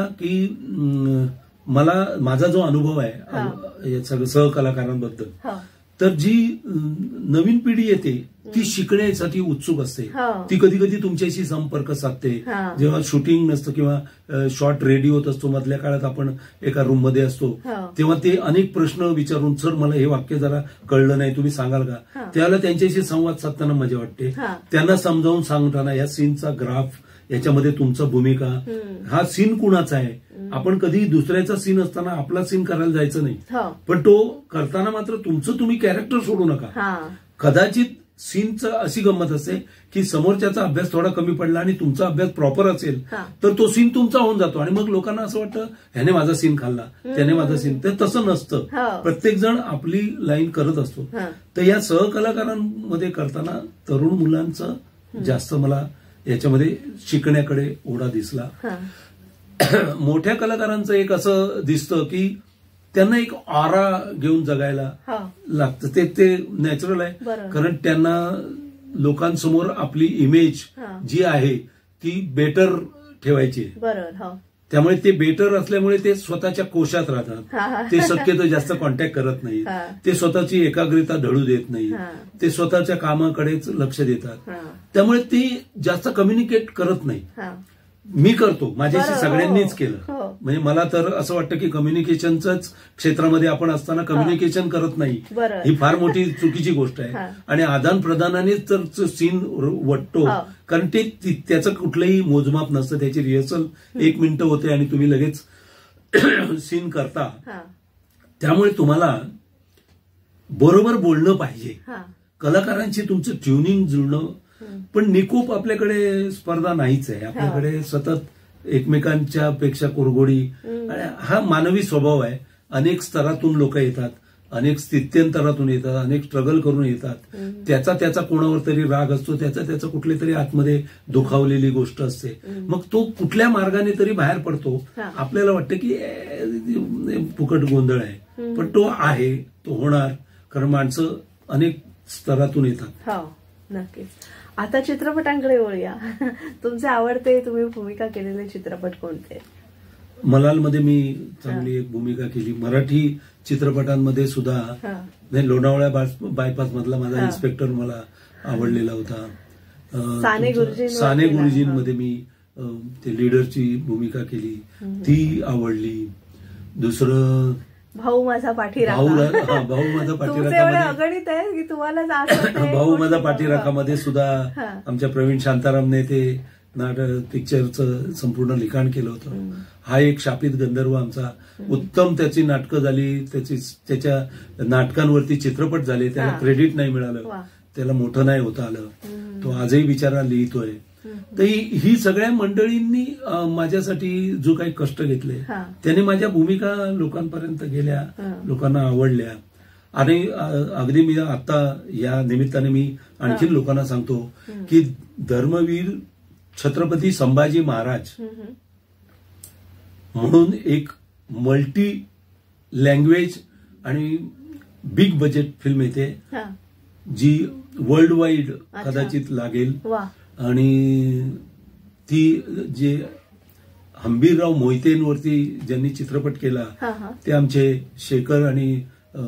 [SPEAKER 3] की मला माझा जो अनुभव आहे सगळं सहकलाकारांबद्दल, तर जी नवीन पिढी येते ती शिकण्यासाठी उत्सुक असते. ती कधी कधी तुमच्याशी संपर्क साधते. जेव्हा शूटिंग नसतं किंवा शॉर्ट रेडी होत असतो, मधल्या काळात आपण एका रूम मध्ये असतो, तेव्हा ते अनेक प्रश्न विचारून सर मला हे वाक्य जरा कळलं नाही तुम्ही सांगाल का, त्यावेळेला त्यांच्याशी संवाद साधताना मजा वाटते. त्यांना समजावून सांगताना या सीनचा ग्राफ, याच्यामध्ये तुमचा भूमिका, हा सीन कुणाचा आहे. आपण कधी दुसऱ्याचा सीन असताना आपला सीन करायला जायचं नाही, पण तो करताना मात्र तुमचं तुम्ही कॅरेक्टर सोडू नका. कदाचित सीनचं अशी गंमत असते की समोरच्याचा अभ्यास थोडा कमी पडला आणि तुमचा अभ्यास प्रॉपर असेल तर तो सीन तुमचा होऊन जातो आणि मग लोकांना असं वाटतं ह्याने माझा सीन खाल्ला, त्याने माझा सीन. तर तसं नसतं, प्रत्येक जण आपली लाईन करत असतो. तर या सहकलाकारांमध्ये करताना तरुण मुलांचं जास्त मला याच्यामध्ये शिकण्याकडे ओढा दिसला. मोठ्या कलाकारांचं एक असं दिसतं की त्यांना एक ऑरा घेऊन जगायला लागतं. ते नॅचरल आहे, कारण त्यांना लोकांसमोर आपली इमेज जी आहे ती बेटर ठेवायची आहे. त्यामुळे ते बेटर असल्यामुळे ते स्वतःच्या कोशात राहतात. ते शक्यतो जास्त कॉन्टॅक्ट करत नाही, ते स्वतःची एकाग्रता ढळू देत नाही, ते स्वतःच्या कामाकडेच लक्ष देतात. त्यामुळे ते जास्त कम्युनिकेट करत नाही. मी करतो, माझ्याशी सगळ्यांनीच केलं. म्हणजे मला तर असं वाटतं की कम्युनिकेशनच्याच क्षेत्रामध्ये आपण असताना कम्युनिकेशन करत नाही ही फार मोठी चुकीची गोष्ट आहे. आणि आदान प्रदानानेच तर सीन वाटतो, कारण ते त्याचं कुठलंही मोजमाप नसतं. त्याची रिहर्सल 1 मिनिटं होते आणि तुम्ही लगेच सीन करता. त्यामुळे तुम्हाला बरोबर बोलणं पाहिजे, कलाकारांची तुमचं ट्युनिंग जुळणं. पण निकोप आपल्याकडे स्पर्धा नाहीच आहे. आपल्याकडे सतत एकमेकांच्या पेक्षा कुरघोडी, हा मानवी स्वभाव आहे. अनेक स्तरातून लोक येतात, अनेक स्थित्यंतरातून येतात, अनेक स्ट्रगल करून येतात. त्याचा कोणावर तरी राग असतो, त्याचा कुठली तरी आतमध्ये दुखावलेली गोष्ट असते. मग तो कुठल्या मार्गाने तरी बाहेर पडतो. आपल्याला वाटतं की फुकट गोंधळ आहे, पण तो आहे, तो होणार, कारण माणसं अनेक स्तरातून येतात.
[SPEAKER 2] नक्कीच. आता चित्रपटांकडे वळूया. तुमचे आवडते, तुम्ही भूमिका केलेले चित्रपट कोणते?
[SPEAKER 3] मलालमध्ये मी चांगली एक भूमिका केली. मराठी चित्रपटांमध्ये सुद्धा लोणावळा बायपास मधला माझा इन्स्पेक्टर मला आवडलेला होता. साने गुरुजींमध्ये मी ते लीडरची भूमिका केली, ती आवडली. दुसरं
[SPEAKER 2] भाऊ माझा पाठीराखा.
[SPEAKER 3] भाऊ माझा पाठीराखा
[SPEAKER 2] अगणित आहे की तुम्हाला
[SPEAKER 3] भाऊ माझा पाठीराखामध्ये सुद्धा आमच्या प्रवीण शांतारामने ते नाटक पिक्चरचं संपूर्ण लिखाण केलं होतं. हा एक शापित गंधर्व आमचा, उत्तम त्याची नाटकं झाली, त्याच्या नाटकांवरती चित्रपट झाले, त्याला क्रेडिट नाही मिळालं, त्याला मोठं नाही होता आलं. तो आजही बिचारा लिहितोय. तर ही सगळ्या मंडळींनी माझ्यासाठी जो काही कष्ट घेतले त्याने माझ्या भूमिका लोकांपर्यंत गेल्या, लोकांना आवडल्या. आणि अगदी मी आता या निमित्ताने मी आणखी लोकांना सांगतो की धर्मवीर छत्रपती संभाजी महाराज म्हणून एक मल्टी लँग्वेज आणि बिग बजेट फिल्म येते जी वर्ल्ड वाईड कदाचित लागेल. आणि ती जे हंबीरराव मोहितेंवरती ज्यांनी चित्रपट केला ते आमचे शेखर आणि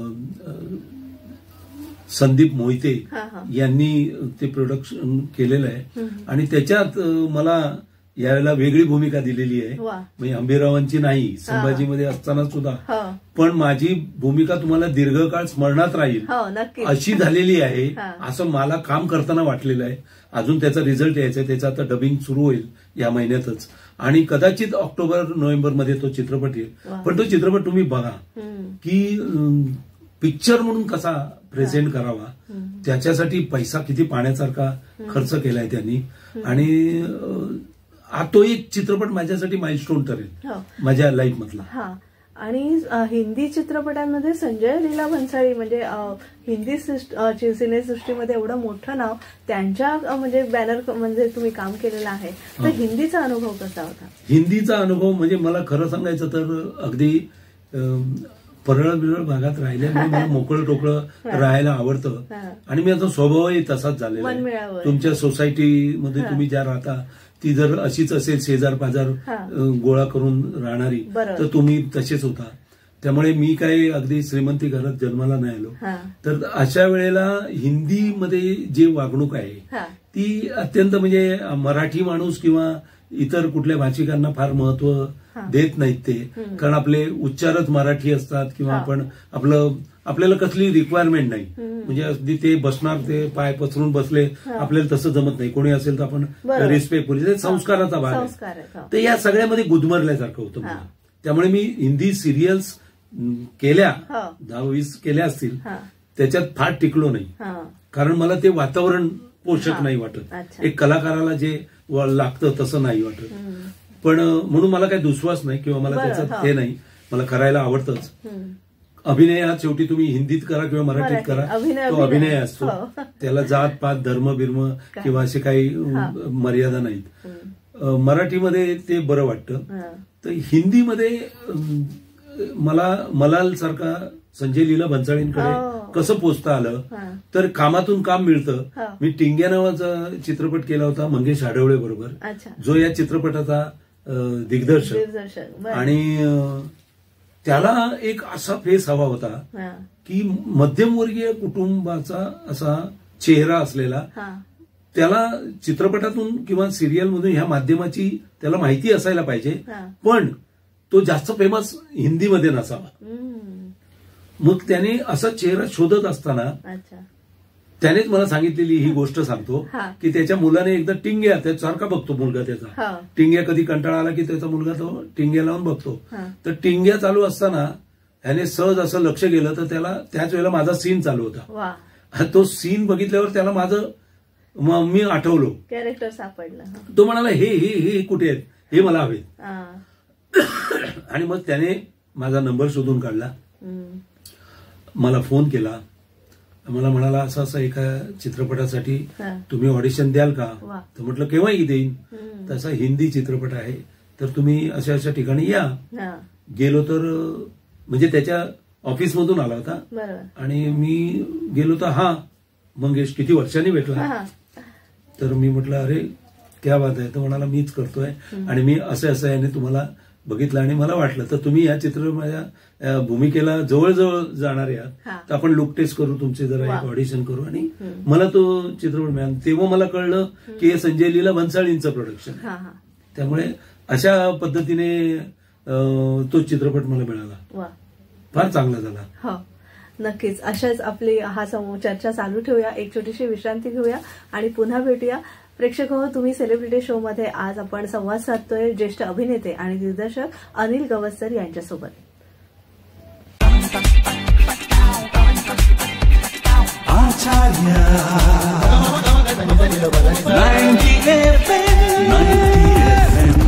[SPEAKER 3] संदीप मोहिते यांनी ते प्रोडक्शन केलेलं आहे. आणि त्याच्यात मला यावेळेला वेगळी भूमिका दिलेली आहे. म्हणजे हंबीररावांची नाही, संभाजीमध्ये असताना सुद्धा, पण माझी भूमिका तुम्हाला दीर्घकाळ स्मरणात राहील अशी झालेली आहे, असं मला काम करताना वाटलेलं आहे. अजून त्याचा रिझल्ट यायचा आहे, त्याचं आता डबिंग सुरू होईल या महिन्यातच आणि कदाचित ऑक्टोबर-नोव्हेंबरमध्ये तो चित्रपट येईल. पण तो चित्रपट तुम्ही बघा की पिक्चर म्हणून कसा प्रेझेंट करावा, त्याच्यासाठी पैसा किती पाण्यासारखा खर्च केलाय त्यांनी. आणि तो एक चित्रपट माझ्यासाठी माइलस्टोन ठरेल माझ्या लाईफ मधला.
[SPEAKER 2] आणि हिंदी चित्रपटांमध्ये संजय लीला भन्साळी म्हणजे हिंदी सिनेसृष्टीमध्ये एवढं मोठं नाव, त्यांच्या म्हणजे बॅनर म्हणजे तुम्ही काम केलेलं आहे. तर हिंदीचा अनुभव कसा होता?
[SPEAKER 3] हिंदीचा अनुभव म्हणजे मला खरं सांगायचं तर अगदी परळ बिरळ भागात राहिल्यामुळे मला मोकळं टोकळं राहायला आवडतं. आणि मी आता स्वभावही तसाच झालेला आहे. तुमच्या सोसायटीमध्ये तुम्ही ज्या राहता ती जर अशीच असेल, शेजार पाजार गोळा करून राहणारी, तर तुम्ही तसेच होता. त्यामुळे मी काही अगदी श्रीमंती घरात जन्माला नाही आलो. तर अशा वेळेला हिंदीमध्ये जे वागणूक आहे ती अत्यंत म्हणजे मराठी माणूस किंवा इतर कुठल्या भाषिकांना फार महत्व देत नाहीत ते, कारण आपले उच्चारच मराठी असतात किंवा आपण आपलं आपल्याला कसली रिक्वायरमेंट नाही. म्हणजे अगदी ते बसणार, ते पाय पसरून बसले, आपल्याला तसं जमत नाही. कोणी असेल तर आपण रिस्पेक्टफुली, ते संस्काराचा भाग आहे. तर या सगळ्यामध्ये गुदमरल्यासारखं होतं मला. त्यामुळे मी हिंदी सिरियल्स केल्या, 10-20 केल्या असतील, त्याच्यात फार टिकलो नाही. कारण मला ते वातावरण पोषक नाही वाटत. एक कलाकाराला जे लागतं तसं नाही वाटत. पण म्हणून मला काही दुस्वास नाही किंवा मला त्याचं हे नाही, मला करायला आवडतंच. अभिनय हा शेवटी तुम्ही हिंदीत करा किंवा मराठीत करा, तो अभिनय असतो. त्याला जात पात धर्म बिर्म किंवा असे काही मर्यादा नाहीत. मराठीमध्ये ते बरं वाटतं. तर हिंदीमध्ये मला मलाल सारखा संजय लीला भन्साळींकडे कसं पोचता आलं, तर कामातून काम मिळतं. मी टिंग्या नावाचा चित्रपट केला होता मंगेश आढवळे बरोबर, जो या चित्रपटाचा दिग्दर्शक. आणि त्याला एक असा फेस हवा होता की मध्यमवर्गीय कुटुंबाचा असा चेहरा असलेला, त्याला चित्रपटातून किंवा सिरियलमधून ह्या माध्यमाची त्याला माहिती असायला पाहिजे, पण तो जास्त फेमस हिंदीमध्ये नसावा. मग त्याने असा चेहरा शोधत असताना त्यानेच मला सांगितलेली ही गोष्ट सांगतो की त्याच्या मुलाने एकदा टिंग्या, त्यासारखा बघतो मुलगा त्याचा, टिंग्या कधी कंटाळा आला की त्याचा मुलगा तो टिंग्या लावून बघतो. तर टिंग्या चालू असताना त्याने सहज असं लक्ष गेलं तर त्याला त्याच वेळेला माझा सीन चालू होता. तो सीन बघितल्यावर त्याला माझं मी आठवलो,
[SPEAKER 2] कॅरेक्टर सापडलं.
[SPEAKER 3] तो म्हणाला हे हे हे कुठे आहेत, हे मला हवे. आणि मग त्याने माझा नंबर शोधून काढला, मला फोन केला, मला म्हणाला असं असं एका चित्रपटासाठी तुम्ही ऑडिशन द्याल का. तर म्हटलं केव्हाही देईन, तसा हिंदी चित्रपट आहे तर तुम्ही अशा अशा ठिकाणी या. गेलो तर म्हणजे त्याच्या ऑफिसमधून आला होता आणि मी गेलो तर हा मंगेश किती वर्षांनी भेटला. तर मी म्हटलं अरे क्या बात आहे. तर म्हणाला मीच करतोय आणि मी असं असं याने तुम्हाला बघितलं आणि मला वाटलं तर तुम्ही या माझ्या भूमिकेला जवळजवळ जाणार आहात, तर आपण लुक टेस्ट करू, तुमचे जरा एक ऑडिशन करू. आणि मला तो चित्रपट मिळाला. तेव्हा मला कळलं की हे संजय लीला भन्साळींचं प्रोडक्शन. त्यामुळे अशा पद्धतीने तो चित्रपट मला मिळाला, फार चांगला झाला.
[SPEAKER 2] नक्कीच अशाच आपली चर्चा चालू ठेवूया, एक छोटीशी विश्रांती घेऊया आणि पुन्हा भेटूया. प्रेक्षक हो, तुम्ही सेलिब्रिटी शो मध्ये आज आपण संवाद साधतोय ज्येष्ठ अभिनेते आणि दिग्दर्शक अनिल गवस्कर यांच्यासोबत.
[SPEAKER 1] आचार्य 90 FM.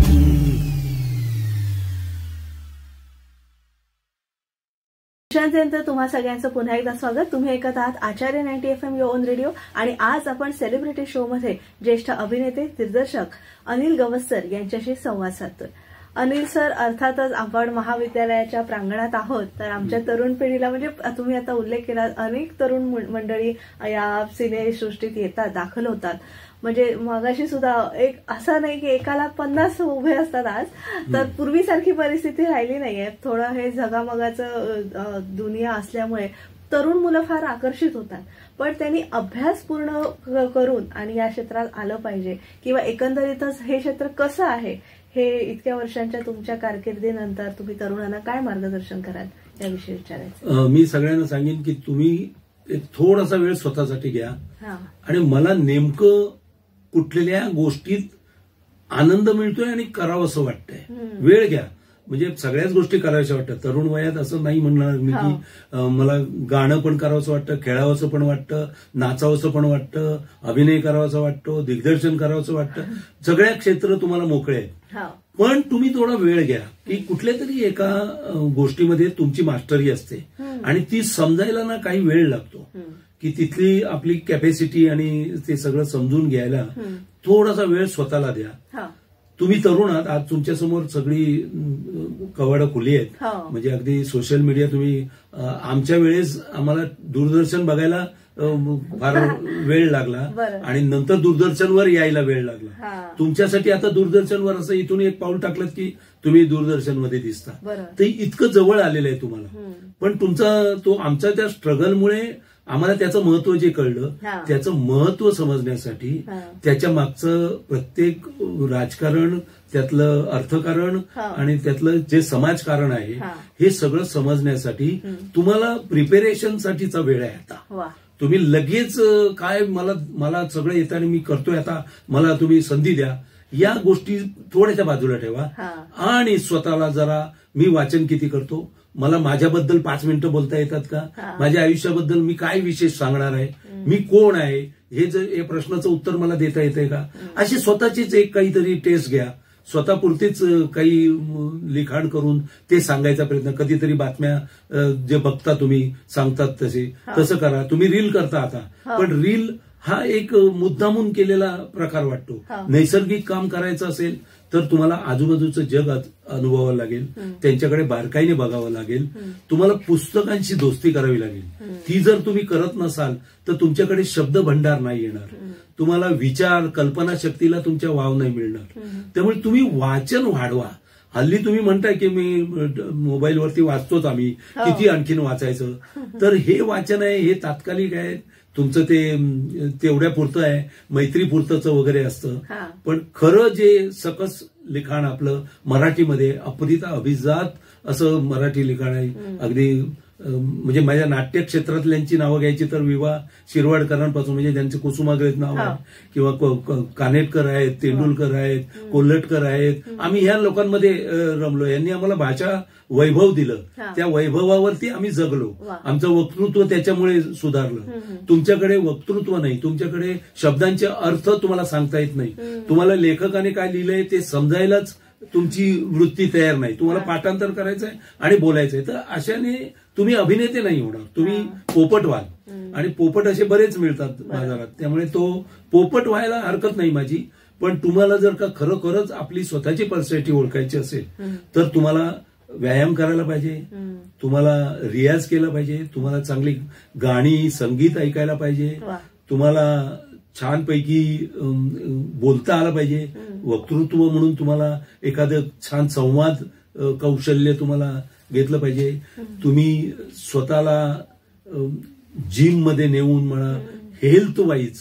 [SPEAKER 2] विश्रांतीनंतर तुम्हा सगळ्यांचं पुन्हा एकदा स्वागत. तुम्ही ऐकत आहात Acharya 90 FM your own radio आणि आज आपण सेलिब्रिटी शो मध्ये ज्येष्ठ अभिनेते दिग्दर्शक अनिल गवस्कर यांच्याशी संवाद साधतोय. अनिल सर, अर्थातच आपण महाविद्यालयाच्या प्रांगणात आहोत, तर आमच्या तरुण पिढीला म्हणजे तुम्ही आता उल्लेख केला, अनेक तरुण मंडळी या सिनेसृष्टीत येतात, दाखल होतात. म्हणजे मगाशी सुद्धा एक असा नाही की एकाला 50 उभे असतात आज, तर पूर्वीसारखी परिस्थिती राहिली नाहीये. थोडं हे झगामगाचं दुनिया असल्यामुळे तरुण मुलं फार आकर्षित होतात. पण त्यांनी अभ्यास पूर्ण करून आणि या क्षेत्रात आलं पाहिजे, किंवा एकंदरीतच हे क्षेत्र कसं आहे हे इतक्या वर्षांच्या तुमच्या कारकिर्दीनंतर तुम्ही तरुणांना काय मार्गदर्शन कराल याविषयी विचारायचं.
[SPEAKER 3] मी सगळ्यांना सांगेन की तुम्ही एक थोडासा वेळ स्वतःसाठी घ्या आणि मला नेमकं कुठल्या गोष्टीत आनंद मिळतोय आणि करावंसं वाटतंय, वेळ घ्या. म्हणजे सगळ्याच गोष्टी करायच्या वाटतात. तरुण वयात असं नाही म्हणणार मी की मला गाणं पण करावंसं वाटतं, खेळावंसं पण वाटतं, नाचावंसं पण वाटतं, अभिनय करावासा वाटतो, दिग्दर्शन करावंसं वाटतं. सगळ्या क्षेत्र तुम्हाला मोकळे आहेत. पण तुम्ही थोडा वेळ घ्या की कुठल्या तरी एका गोष्टीमध्ये तुमची मास्टरी असते आणि ती समजायला ना काही वेळ लागतो, की तिथली आपली कॅपॅसिटी आणि ते सगळं समजून घ्यायला थोडासा वेळ स्वतःला द्या. तुम्ही तरुण आहात, आज तुमच्यासमोर सगळी कवाडं खुली आहेत. म्हणजे अगदी सोशल मीडिया, तुम्ही आमच्या वेळेस आम्हाला दूरदर्शन बघायला फार वेळ लागला आणि नंतर दूरदर्शनवर यायला वेळ लागला. तुमच्यासाठी आता दूरदर्शनवर असं इथून एक पाऊल टाकलं की तुम्ही दूरदर्शनमध्ये दिसता. ते इतकं जवळ आलेलं आहे तुम्हाला. पण तुमचा तो आमच्या त्या स्ट्रगलमुळे आम्हाला त्याचं महत्व जे कळलं, त्याचं महत्व समजण्यासाठी त्याच्या मागचं प्रत्येक राजकारण त्यातलं अर्थकारण आणि त्यातलं जे समाजकारण आहे हे सगळं समजण्यासाठी तुम्हाला प्रिपेरेशनसाठीचा वेळ आहे आता. तुम्ही लगेच काय मला सगळं येतं आणि मी करतोय आता, मला तुम्ही संधी द्या, या गोष्टी थोड्याच्या बाजूला ठेवा आणि स्वतःला जरा मी वाचन किती करतो, मला माझ्याबद्दल 5 मिनिटं बोलता येतात का, माझ्या आयुष्याबद्दल मी काय विशेष सांगणार आहे, मी कोण आहे, हे प्रश्नाचं उत्तर मला देता येतंय का, अशी स्वतःचीच एक काहीतरी टेस्ट घ्या. स्वतःपुरतीच काही लिखाण करून ते सांगायचा प्रयत्न, कधीतरी बातम्या जे बघता तुम्ही सांगतात तसं करा. तुम्ही रील करता आता, पण रील हा एक मुद्दामून केलेला प्रकार वाटतो. नैसर्गिक काम करायचं असेल तर तुम्हाला आजूबाजूचं जग अनुभवावं लागेल, त्यांच्याकडे बारकाईने बघावं लागेल, तुम्हाला पुस्तकांची दोस्ती करावी लागेल. ती जर तुम्ही करत नसाल तर तुमच्याकडे शब्द भंडार नाही येणार, तुम्हाला विचार कल्पना शक्तीला तुमच्या वाव नाही मिळणार. त्यामुळे तुम्ही वाचन वाढवा. हल्ली तुम्ही म्हणताय की मी मोबाईलवरती वाचतोच आम्ही, किती आणखीन वाचायचं, तर हे वाचन आहे हे तात्कालिक आहे, तुमचं ते तेवढ्या पुरतं आहे, मैत्रीपुरतंच वगैरे असतं. पण खरं जे सकस लिखाण आपलं मराठीमध्ये अभिजात असं मराठी लिखाण आहे. अगदी म्हणजे माझ्या नाट्य क्षेत्रातल्यांची नावं घ्यायची तर विवा शिरवाडकरांपासून, म्हणजे ज्यांचे कुसुमाग्रज नाव आहे, किंवा कानेटकर आहेत, तेंडुलकर आहेत, कोल्हटकर आहेत, आम्ही ह्या लोकांमध्ये रमलो. यांनी आम्हाला भाषा वैभव दिलं, त्या वैभवावरती आम्ही जगलो, आमचं वक्तृत्व त्याच्यामुळे सुधारलं. तुमच्याकडे वक्तृत्व नाही, तुमच्याकडे शब्दांचे अर्थ तुम्हाला सांगता येत नाही, तुम्हाला लेखकाने काय लिहिलंय ते समजायलाच तुमची वृत्ती तयार नाही, तुम्हाला पाठांतर करायचंय आणि बोलायचंय, तर अशाने तुम्ही अभिनेते नाही होणार, तुम्ही पोपट व्हाल. आणि पोपट असे बरेच मिळतात बाजारात, त्यामुळे तो पोपट व्हायला हरकत नाही माझी. पण तुम्हाला जर का खरोखरच आपली स्वतःची पर्सनॅलिटी ओळखायची असेल तर तुम्हाला व्यायाम करायला पाहिजे, तुम्हाला रियाज केला पाहिजे, तुम्हाला चांगली गाणी संगीत ऐकायला पाहिजे, तुम्हाला छानपैकी बोलता आलं पाहिजे, वक्तृत्व म्हणून तुम्हाला एखादं छान संवाद कौशल्य तुम्हाला घेतलं पाहिजे. तुम्ही स्वतःला जिम मध्ये नेऊन म्हणा, हेल्थ वाईज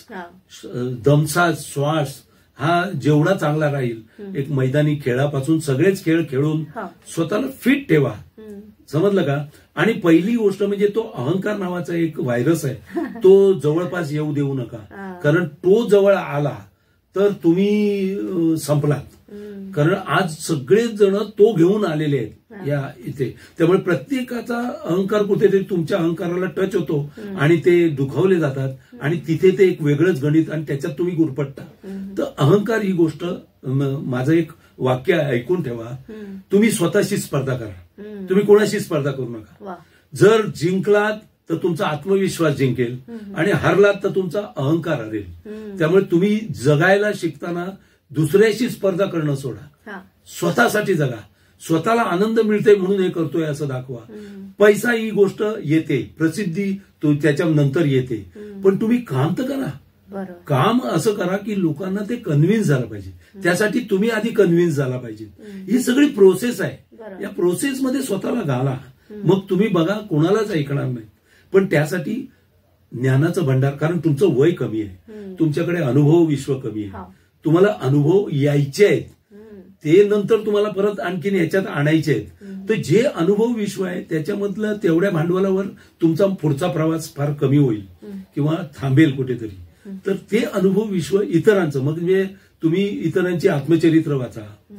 [SPEAKER 3] दमसा श्वास हा जेवढा चांगला राहील, एक मैदानी खेळापासून सगळेच खेळ खेळून स्वतःला फिट ठेवा. समजलं का? आणि पहिली गोष्ट म्हणजे तो अहंकार नावाचा एक व्हायरस आहे, तो जवळपास येऊ देऊ नका. कारण तो जवळ आला तर तुम्ही संपलात. कारण आज सगळेच जण तो घेऊन आलेले आहेत या इथे. त्यामुळे प्रत्येकाचा अहंकार कुठेतरी तुमच्या अहंकाराला टच होतो आणि ते दुखावले जातात आणि तिथे ते एक वेगळंच गणित आणि त्याच्यात तुम्ही गुरफटता. तर अहंकार ही गोष्ट, माझं एक वाक्य ऐकून ठेवा, तुम्ही स्वतःशी स्पर्धा करा, तुम्ही कोणाशी स्पर्धा करू नका. जर जिंकलात तर तुमचा आत्मविश्वास जिंकेल आणि हरलात तर तुमचा अहंकार हरेल. त्यामुळे तुम्ही जगायला शिकताना दुसऱ्याशी स्पर्धा करणं सोडा, स्वतःसाठी जगा. स्वतःला आनंद मिळते म्हणून हे करतोय असं दाखवा. पैसा ही गोष्ट येते, प्रसिद्धी त्याच्या नंतर येते, पण तुम्ही काम तर करा. काम असं करा की लोकांना ते कन्व्हिन्स झालं पाहिजे, त्यासाठी तुम्ही आधी कन्व्हिन्स झाला पाहिजे. ही सगळी प्रोसेस आहे, या प्रोसेसमध्ये स्वतःला घाला, मग तुम्ही बघा कोणालाच ऐकणार नाही. पण त्यासाठी ज्ञानाचं भंडार, कारण तुमचं वय कमी आहे, तुमच्याकडे अनुभव विश्व कमी आहे, तुम्हाला अनुभव यायचे आहेत, ते नंतर तुम्हाला परत आणखीन याच्यात आणायचे आहेत. तर जे अनुभव विश्व आहे त्याच्यामधलं तेवढ्या भांडवलावर तुमचा पुढचा प्रवास फार कमी होईल किंवा थांबेल कुठेतरी. तर ते अनुभव विश्व इतरांचं, मग म्हणजे तुम्ही इतरांची आत्मचरित्र वाचा,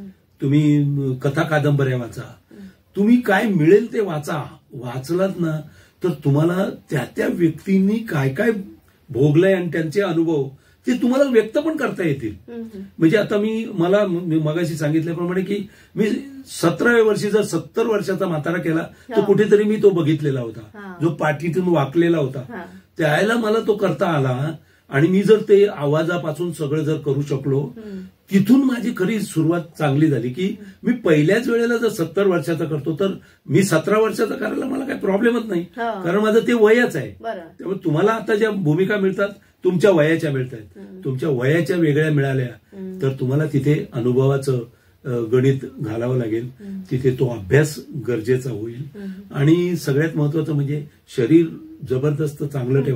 [SPEAKER 3] तुम्ही कथा कादंबऱ्या वाचा, तुम्ही काय मिळेल ते वाचा. वाचलात ना तर तुम्हाला त्या व्यक्तींनी काय काय भोगलंय आणि त्यांचे अनुभव ते तुम्हाला व्यक्त पण करता येतील. म्हणजे आता मला मगाशी सांगितल्याप्रमाणे की मी 17व्या वर्षी जर 70 वर्षाचा म्हातारा केला तर कुठेतरी मी तो बघितलेला होता, जो पाठीतून वाकलेला होता, त्याला मला तो करता आला. आणि मी जर ते आवाजापासून सगळं जर करू शकलो, तिथून माझी खरी सुरुवात चांगली झाली की मी पहिल्याच वेळेला जर 70 वर्षाचा करतो तर मी 17 वर्षाचा करायला मला काही प्रॉब्लेमच नाही, कारण माझं ते वयच आहे. त्यामुळे तुम्हाला आता ज्या भूमिका मिळतात तुमच्या वयाच्या मिळत आहेत, तुमच्या वयाच्या वेगळ्या मिळाल्या तर तुम्हाला तिथे अनुभवाचं गणित घालावं लागेल, तिथे तो अभ्यास गरजेचा होईल. आणि सगळ्यात महत्वाचं म्हणजे शरीर जबरदस्त चांगलं ठेवा,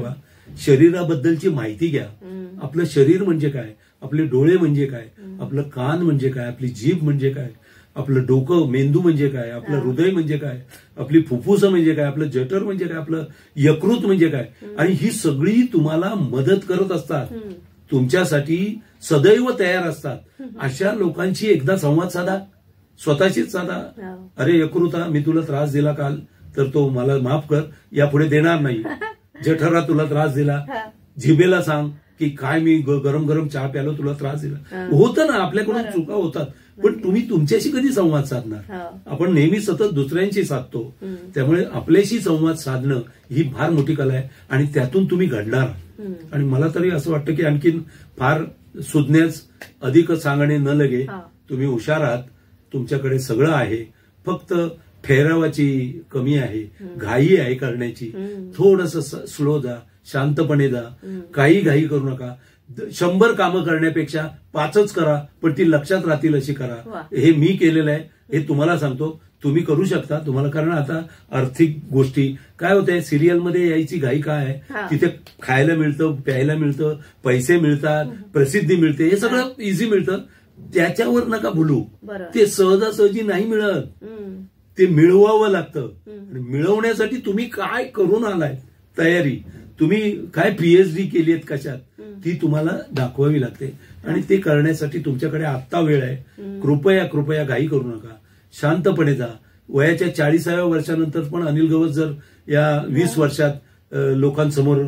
[SPEAKER 3] शरीराबद्दलची माहिती घ्या. आपलं शरीर म्हणजे काय, आपले डोळे म्हणजे काय, आपलं कान म्हणजे काय, आपली जीभ म्हणजे काय, आपलं डोकं मेंदू म्हणजे काय, आपलं हृदय म्हणजे काय, आपली फुफ्फुसं म्हणजे काय, आपलं जठर म्हणजे काय, आपलं यकृत म्हणजे काय. आणि ही सगळी तुम्हाला मदत करत असतात, तुमच्यासाठी सदैव तयार असतात. अशा लोकांशी एकदा संवाद साधा, स्वतःशीच साधा. अरे यकृता, मी तुला त्रास दिला काल, तर तो मला माफ कर, यापुढे देणार नाही. जठरा, तुला त्रास दिला. जिभेला सांग की काय मी गरम गरम चहा प्यालो, तुला त्रास दिला. होतं ना, आपल्याकडून चुका होतात, पण तुम्ही तुमच्याशी कधी संवाद साधणार. आपण नेहमी सतत दुसऱ्यांशी साधतो. त्यामुळे आपल्याशी संवाद साधणं ही फार मोठी कला आहे आणि त्यातून तुम्ही घडणार. आणि मला तरी असं वाटतं की आणखीन फार सुज्ञच अधिक सांगणे न लगे. तुम्ही हुशार आहात, तुमच्याकडे सगळं आहे, फक्त ठहरावाची कमी आहे, घाई आहे करण्याची. थोडंसं स्लो जा, शांतपणे जा, काही घाई करू नका. 100 कामं करण्यापेक्षा 5च करा, पण ती लक्षात राहतील अशी करा. हे मी केलेलं आहे, हे तुम्हाला सांगतो, तुम्ही करू शकता. तुम्हाला कारण आता आर्थिक गोष्टी काय होते, सिरियलमध्ये यायची घाई काय आहे, तिथे खायला मिळतं, प्यायला मिळतं, पैसे मिळतात, प्रसिद्धी मिळते, हे सगळं इझी मिळतं. त्याच्यावर नका भुलू. ते सहजासहजी नाही मिळत, ते मिळवावं लागतं. आणि मिळवण्यासाठी तुम्ही काय करून आलाय, तयारी, तुम्ही काय PhD केली आहेत कशात, ती तुम्हाला दाखवावी लागते. आणि ते करण्यासाठी तुमच्याकडे आत्ता वेळ आहे. कृपया कृपया घाई करू नका, शांतपणे जा. वयाच्या 40व्या वर्षानंतर पण अनिल गवस जर या 20 वर्षात लोकांसमोर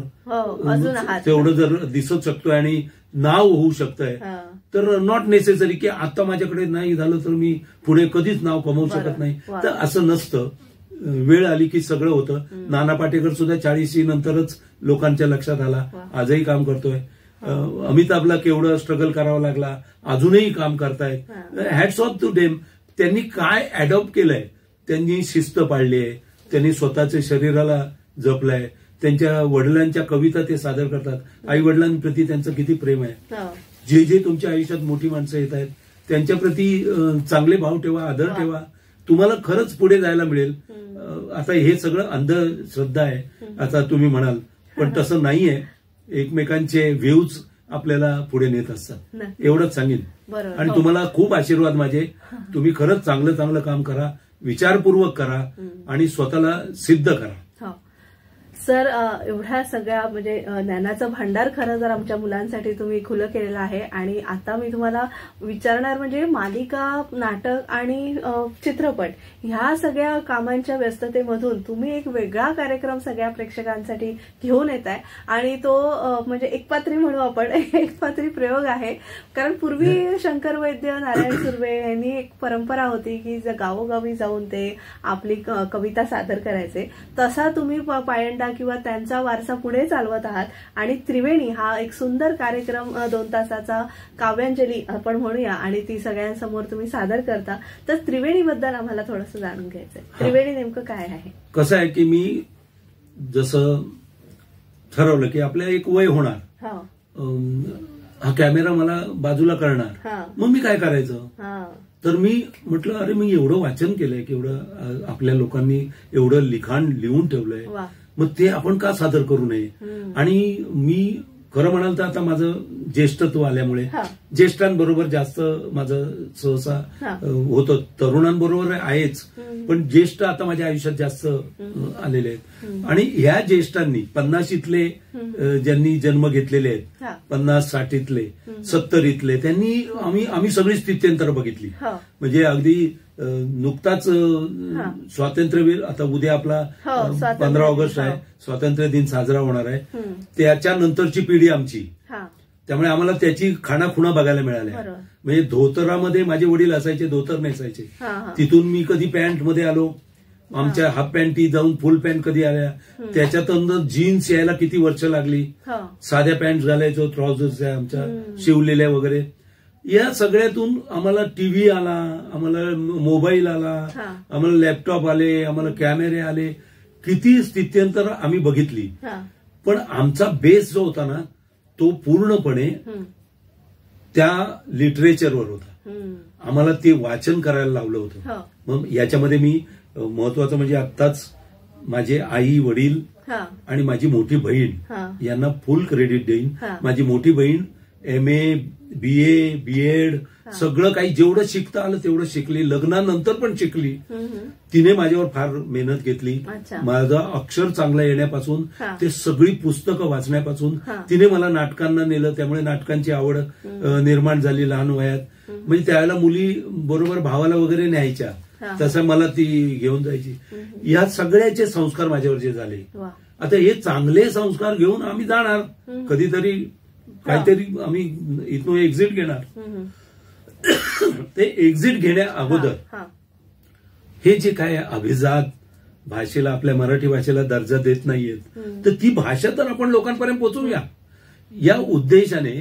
[SPEAKER 3] तेवढं जर दिसत शकतोय आणि नाव होऊ शकतंय, तर नॉट नेसेसरी की आता माझ्याकडे नाही झालं तर मी पुढे कधीच नाव कमवू शकत नाही. तर असं नसतं. वेळ आली की सगळं होतं. नाना पाटेकर सुद्धा 40 नंतरच लोकांच्या लक्षात आला, आजही काम करतोय. अमिताभला केवढं स्ट्रगल करावं लागला, अजूनही काम करतायत. Hats off to them. त्यांनी काय अडॉप्ट केलंय, त्यांनी शिस्त पाळली आहे, त्यांनी स्वतःच्या शरीराला जपलंय. त्यांच्या वडिलांच्या कविता ते सादर करतात. आई वडिलांप्रती त्यांचं किती प्रेम आहे. जे जे तुमच्या आयुष्यात मोठी माणसं येत आहेत त्यांच्याप्रती चांगले भाव ठेवा, आदर ठेवा. तुम्हाला खरंच पुढे जायला मिळेल. आता हे सगळं अंधश्रद्धा आहे आता तुम्ही म्हणाल, पण तसं नाहीये. एकमेकांचे व्ह्यूज आपल्याला पुढे नेत असतात, एवढंच सांगेन. आणि तुम्हाला खूप आशीर्वाद माझे. तुम्ही खरंच चांगलं चांगलं काम करा, विचारपूर्वक करा आणि स्वतःला सिद्ध करा.
[SPEAKER 2] सर, एवढ्या सगळ्या म्हणजे ज्ञानाचं भांडार खरं जर आमच्या मुलांसाठी तुम्ही खुलं केलेलं आहे. आणि आता मी तुम्हाला विचारणार म्हणजे मालिका, नाटक आणि चित्रपट ह्या सगळ्या कामांच्या व्यस्ततेमधून तुम्ही एक वेगळा कार्यक्रम सगळ्या प्रेक्षकांसाठी घेऊन येत आहे. आणि तो म्हणजे एकपात्री म्हणू आपण, एकपात्री प्रयोग आहे. कारण पूर्वी शंकर वैद्य, नारायण सुर्वे यांनी एक परंपरा होती की गावोगावी जाऊन ते आपली कविता सादर करायचे. तसा तुम्ही पायंडा किंवा त्यांचा वारसा पुढे चालवत आहात. आणि त्रिवेणी हा एक सुंदर कार्यक्रम 2 तासाचा काव्यांजली आपण म्हणूया आणि ती सगळ्यांसमोर तुम्ही सादर करता. तर त्रिवेणीबद्दल आम्हाला थोडंसं जाणून घ्यायचंय. त्रिवेणी नेमकं काय आहे?
[SPEAKER 3] कसं आहे की मी जसं ठरवलं की आपल्या एक वय होणार, हा कॅमेरा मला बाजूला करणार, मग मी काय करायचं. तर मी म्हटलं अरे मी एवढं वाचन केलंय, केवढं आपल्या लोकांनी एवढं लिखाण लिहून ठेवलंय, मग ते आपण का सादर करू नये. आणि मी खरं म्हणाल तर आता माझं ज्येष्ठत्व आल्यामुळे ज्येष्ठांबरोबर जास्त माझं सहसा होतं. तरुणांबरोबर आहेच, पण ज्येष्ठ आता माझ्या आयुष्यात जास्त आलेले आहेत. आणि ह्या ज्येष्ठांनी 50शीतले ज्यांनी जन्म घेतलेले आहेत, 50-60ीतले, 70ीतले, त्यांनी आम्ही सगळी स्थित्यंतर बघितली. म्हणजे अगदी नुकताच स्वातंत्र्यवीर, आता उद्या आपला 15 ऑगस्ट आहे, स्वातंत्र्य दिन साजरा होणार आहे. त्याच्यानंतरची पिढी आमची, त्यामुळे आम्हाला त्याची खाणाखुणा बघायला मिळाल्या. म्हणजे धोतरामध्ये माझे वडील असायचे, धोतर नेसायचे. तिथून मी कधी पॅन्ट मध्ये आलो, आमच्या हाफ पॅन्टी जाऊन फुल पॅन्ट कधी आल्या, त्याच्यातून जीन्स यायला किती वर्ष लागली. साध्या पॅन्ट घालायचो, ट्राउझर्स आमच्या शिवलेल्या वगैरे. या सगळ्यातून आम्हाला टीव्ही आला, आम्हाला मोबाईल आला, आम्हाला लॅपटॉप आले, आम्हाला कॅमेरे आले, किती स्थित्यंतर आम्ही बघितली. पण आमचा बेस जो होता ना तो पूर्णपणे त्या लिटरेचरवर होता. आम्हाला ते वाचन करायला लावलं होतं. मग याच्यामध्ये मी महत्वाचं म्हणजे आत्ताच माझे आई वडील आणि माझी मोठी बहीण यांना फुल क्रेडिट देईन. माझी मोठी बहीण MA, BA, BEd सगळं काही जेवढं शिकता आलं तेवढं शिकली. लग्नानंतर पण शिकली. तिने माझ्यावर फार मेहनत घेतली. माझं अक्षर चांगलं येण्यापासून ते सगळी पुस्तकं वाचण्यापासून तिने मला नाटकांना नेलं. त्यामुळे नाटकांची आवड निर्माण झाली लहान वयात. म्हणजे त्यावेळेला मुली बरोबर भावाला वगैरे न्यायच्या, तसं मला ती घेऊन जायची. या सगळ्याचे संस्कार माझ्यावर जे झाले, आता हे चांगले संस्कार घेऊन आम्ही जाणार कधीतरी, काहीतरी आम्ही इथून एक्झिट घेणार. ते एक्झिट घेण्या अगोदर हे जे काय अभिजात भाषेला, आपल्या मराठी भाषेला दर्जा देत नाहीयेत, तर ती भाषा तर आपण लोकांपर्यंत पोहोचवूया. या उद्देशाने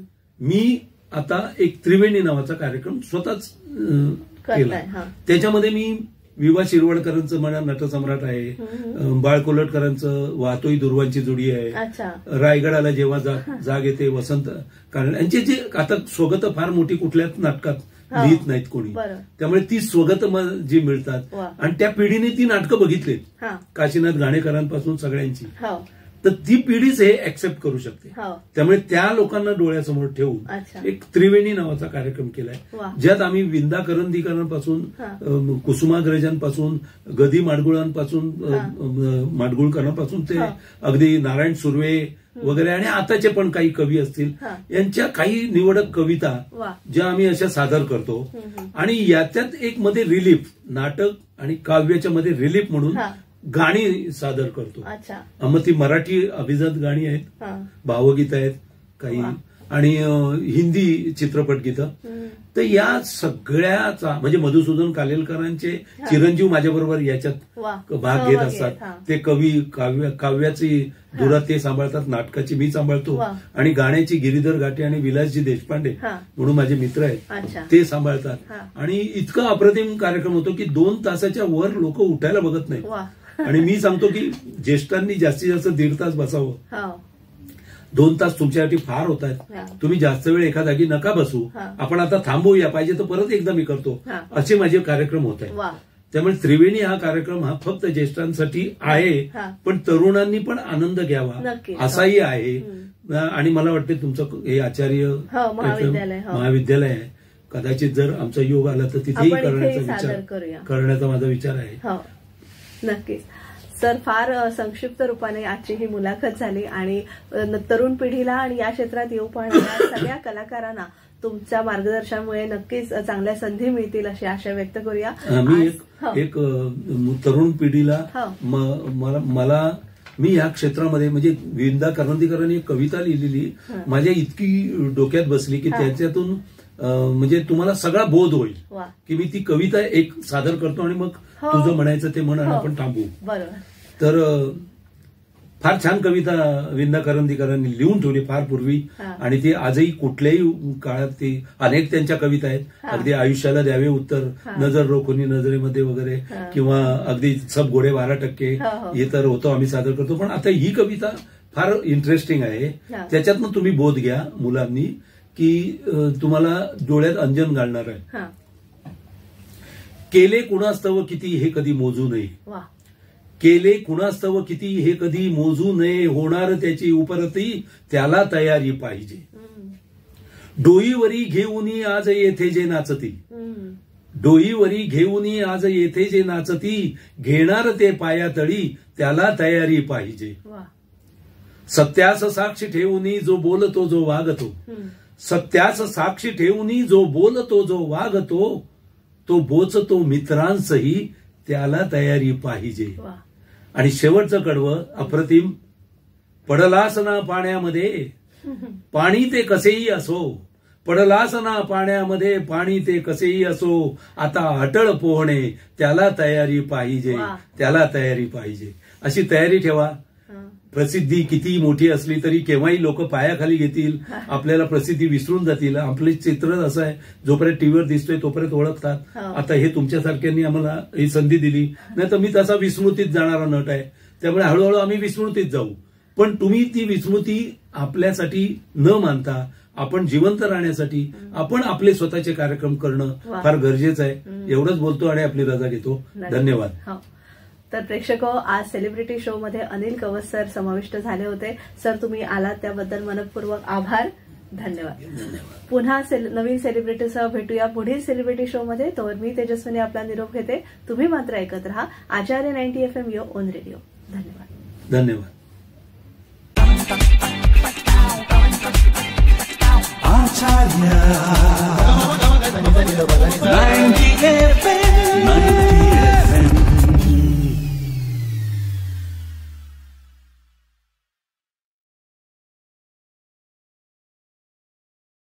[SPEAKER 3] मी आता एक त्रिवेणी नावाचा कार्यक्रम स्वतःच केला. त्याच्यामध्ये मी विवा शिरवाडकरांचं म्हणा नटसम्राट आहे, बाळ कोलटकरांचं वाहतोई दुर्वांची जोडी आहे, रायगडाला जेव्हा जाग येते वसंत, कारण यांची जी आता स्वगत फार मोठी कुठल्याच नाटकात लिहित नाहीत कोणी, त्यामुळे ती स्वगत जी मिळतात आणि त्या पिढीने ती नाटकं बघितलीत काशीनाथ घाणेकरांपासून सगळ्यांची, तर ती पिढीच हे ऍक्सेप्ट करू शकते. त्यामुळे त्या लोकांना डोळ्यासमोर ठेवून एक त्रिवेणी नावाचा कार्यक्रम केलाय, ज्यात आम्ही विंदा करंदीकरांपासून, कुसुमाग्रजांपासून, गदी माडगुळांपासून, माडगुळकरांपासून ते अगदी नारायण सुर्वे वगैरे आणि आताचे पण काही कवी असतील, यांच्या काही निवडक कविता ज्या आम्ही अशा सादर करतो. आणि याच्यात एक मध्ये रिलीफ, नाटक आणि काव्याच्या मध्ये रिलीफ म्हणून गाणी सादर करतो. मग ती मराठी अभिजात गाणी आहेत, भावगीत आहेत काही, आणि हिंदी चित्रपट गीतं. तर या सगळ्याचा म्हणजे मधुसूदन कालेलकरांचे चिरंजीव माझ्याबरोबर याच्यात भाग घेत असतात. ते कवी काव्याची धुरा ते सांभाळतात, नाटकाची मी सांभाळतो, आणि गाण्याची गिरीधर घाटे आणि विलासजी देशपांडे म्हणून माझे मित्र आहेत ते सांभाळतात. आणि इतका अप्रतिम कार्यक्रम होतो की 2 तासाच्या वर लोक उठायला बघत नाही. आणि मी सांगतो की ज्येष्ठांनी जास्तीत जास्त 1.5 तास बसावं. 2 तास तुमच्यासाठी फार होत आहेत, तुम्ही जास्त वेळ एका जागी नका बसू, आपण आता थांबवूया, पाहिजे तर परत एकदा मी करतो, असे माझे कार्यक्रम होत आहेत. त्यामुळे त्रिवेणी हा कार्यक्रम हा फक्त ज्येष्ठांसाठी आहे, पण तरुणांनी पण आनंद घ्यावा असाही आहे. आणि मला वाटते तुमचं हे आचार्य महाविद्यालय आहे, कदाचित जर आमचा योग आला तर तिथेही करण्याचा माझा विचार आहे.
[SPEAKER 2] नक्कीच सर, फार संक्षिप्त रूपाने आजची ही मुलाखत झाली आणि तरुण पिढीला आणि या क्षेत्रात येऊ पाहणाऱ्या सगळ्या कलाकारांना तुमच्या मार्गदर्शनामुळे नक्कीच चांगल्या संधी मिळतील अशी आशा व्यक्त करूया.
[SPEAKER 3] मी एक तरुण पिढीला मी या क्षेत्रामध्ये म्हणजे विंदा करंदीकरांनी एक कविता लिहिलेली माझ्या इतकी डोक्यात बसली की त्याच्यातून म्हणजे तुम्हाला सगळा बोध होईल की मी ती कविता एक सादर करतो आणि मग तुझं म्हणायचं ते म्हण आणि आपण थांबू. तर फार छान कविता विंदा करंदीकरांनी लिहून ठेवली फार पूर्वी, आणि ती आजही कुठल्याही काळात ती अनेक त्यांच्या कविता आहेत. अगदी आयुष्याला द्यावे उत्तर, नजर रोखुनी नजरेमध्ये वगैरे, किंवा अगदी सब घोडे 12% हे तर होतं आम्ही सादर करतो. पण आता ही कविता फार इंटरेस्टिंग आहे, त्याच्यातनं तुम्ही बोध घ्या मुलांनी की तुम्हाला डोळ्यात अंजन घालणार आहे. केले कुणास्तव किती हे कधी मोजू नये, केले कुणास्तव किती हे कधी मोजू नये, होणार त्याची उपरती त्याला तयारी पाहिजे. डोईवरी घेऊनी आज येथे जे नाचती, डोईवरी घेऊनी आज येथे जे नाचती, घेणार ते पायातळी त्याला तयारी पाहिजे. सत्यास साक्षी ठेवूनी जो बोलतो जो वागतो, सत्यास साक्षी ठेवूनी जो बोलतो जो वागतो, तो बोचतो मित्रांसही त्याला तयारी पाहिजे. आणि शेवटचं कडवं अप्रतिम, पडलास ना पाण्यामध्ये पाणी ते कसेही असो, पडलास ना पाण्यामध्ये पाणी ते कसेही असो, आता अटळ पोहणे त्याला तयारी पाहिजे, त्याला तयारी पाहिजे. अशी तयारी ठेवा. प्रसिद्धी किती मोठी असली तरी केव्हाही लोक पायाखाली घेतील, आपल्याला प्रसिद्धी विसरून जातील. आपले चित्र असं आहे, जोपर्यंत टीव्हीवर दिसतोय तोपर्यंत ओळखतात. आता हे तुमच्यासारख्यांनी आम्हाला ही संधी दिली, नाही तर मी तसा विस्मृतीत जाणारा नट आहे. त्यामुळे हळूहळू आम्ही विस्मृतीत जाऊ. पण तुम्ही ती विस्मृती आपल्यासाठी न मानता आपण जिवंत राहण्यासाठी आपण आपले स्वतःचे कार्यक्रम करणं फार गरजेचं आहे. एवढंच बोलतो आणि आपली रजा घेतो. धन्यवाद.
[SPEAKER 2] तर प्रेक्षक आज सेलिब्रिटी शो मध्ये अनिल कवच सर समाविष्ट झाले होते. सर तुम्ही आलात त्याबद्दल मनपूर्वक आभार. धन्यवाद. पुन्हा नवीन सेलिब्रिटीसह भेटूया पुढील सेलिब्रिटी शो मध्ये. तोवर मी तेजस्विनी आपला निरोप घेते. तुम्ही मात्र ऐकत रहा Acharya 90 FM your own radio. धन्यवाद.
[SPEAKER 3] धन्यवाद.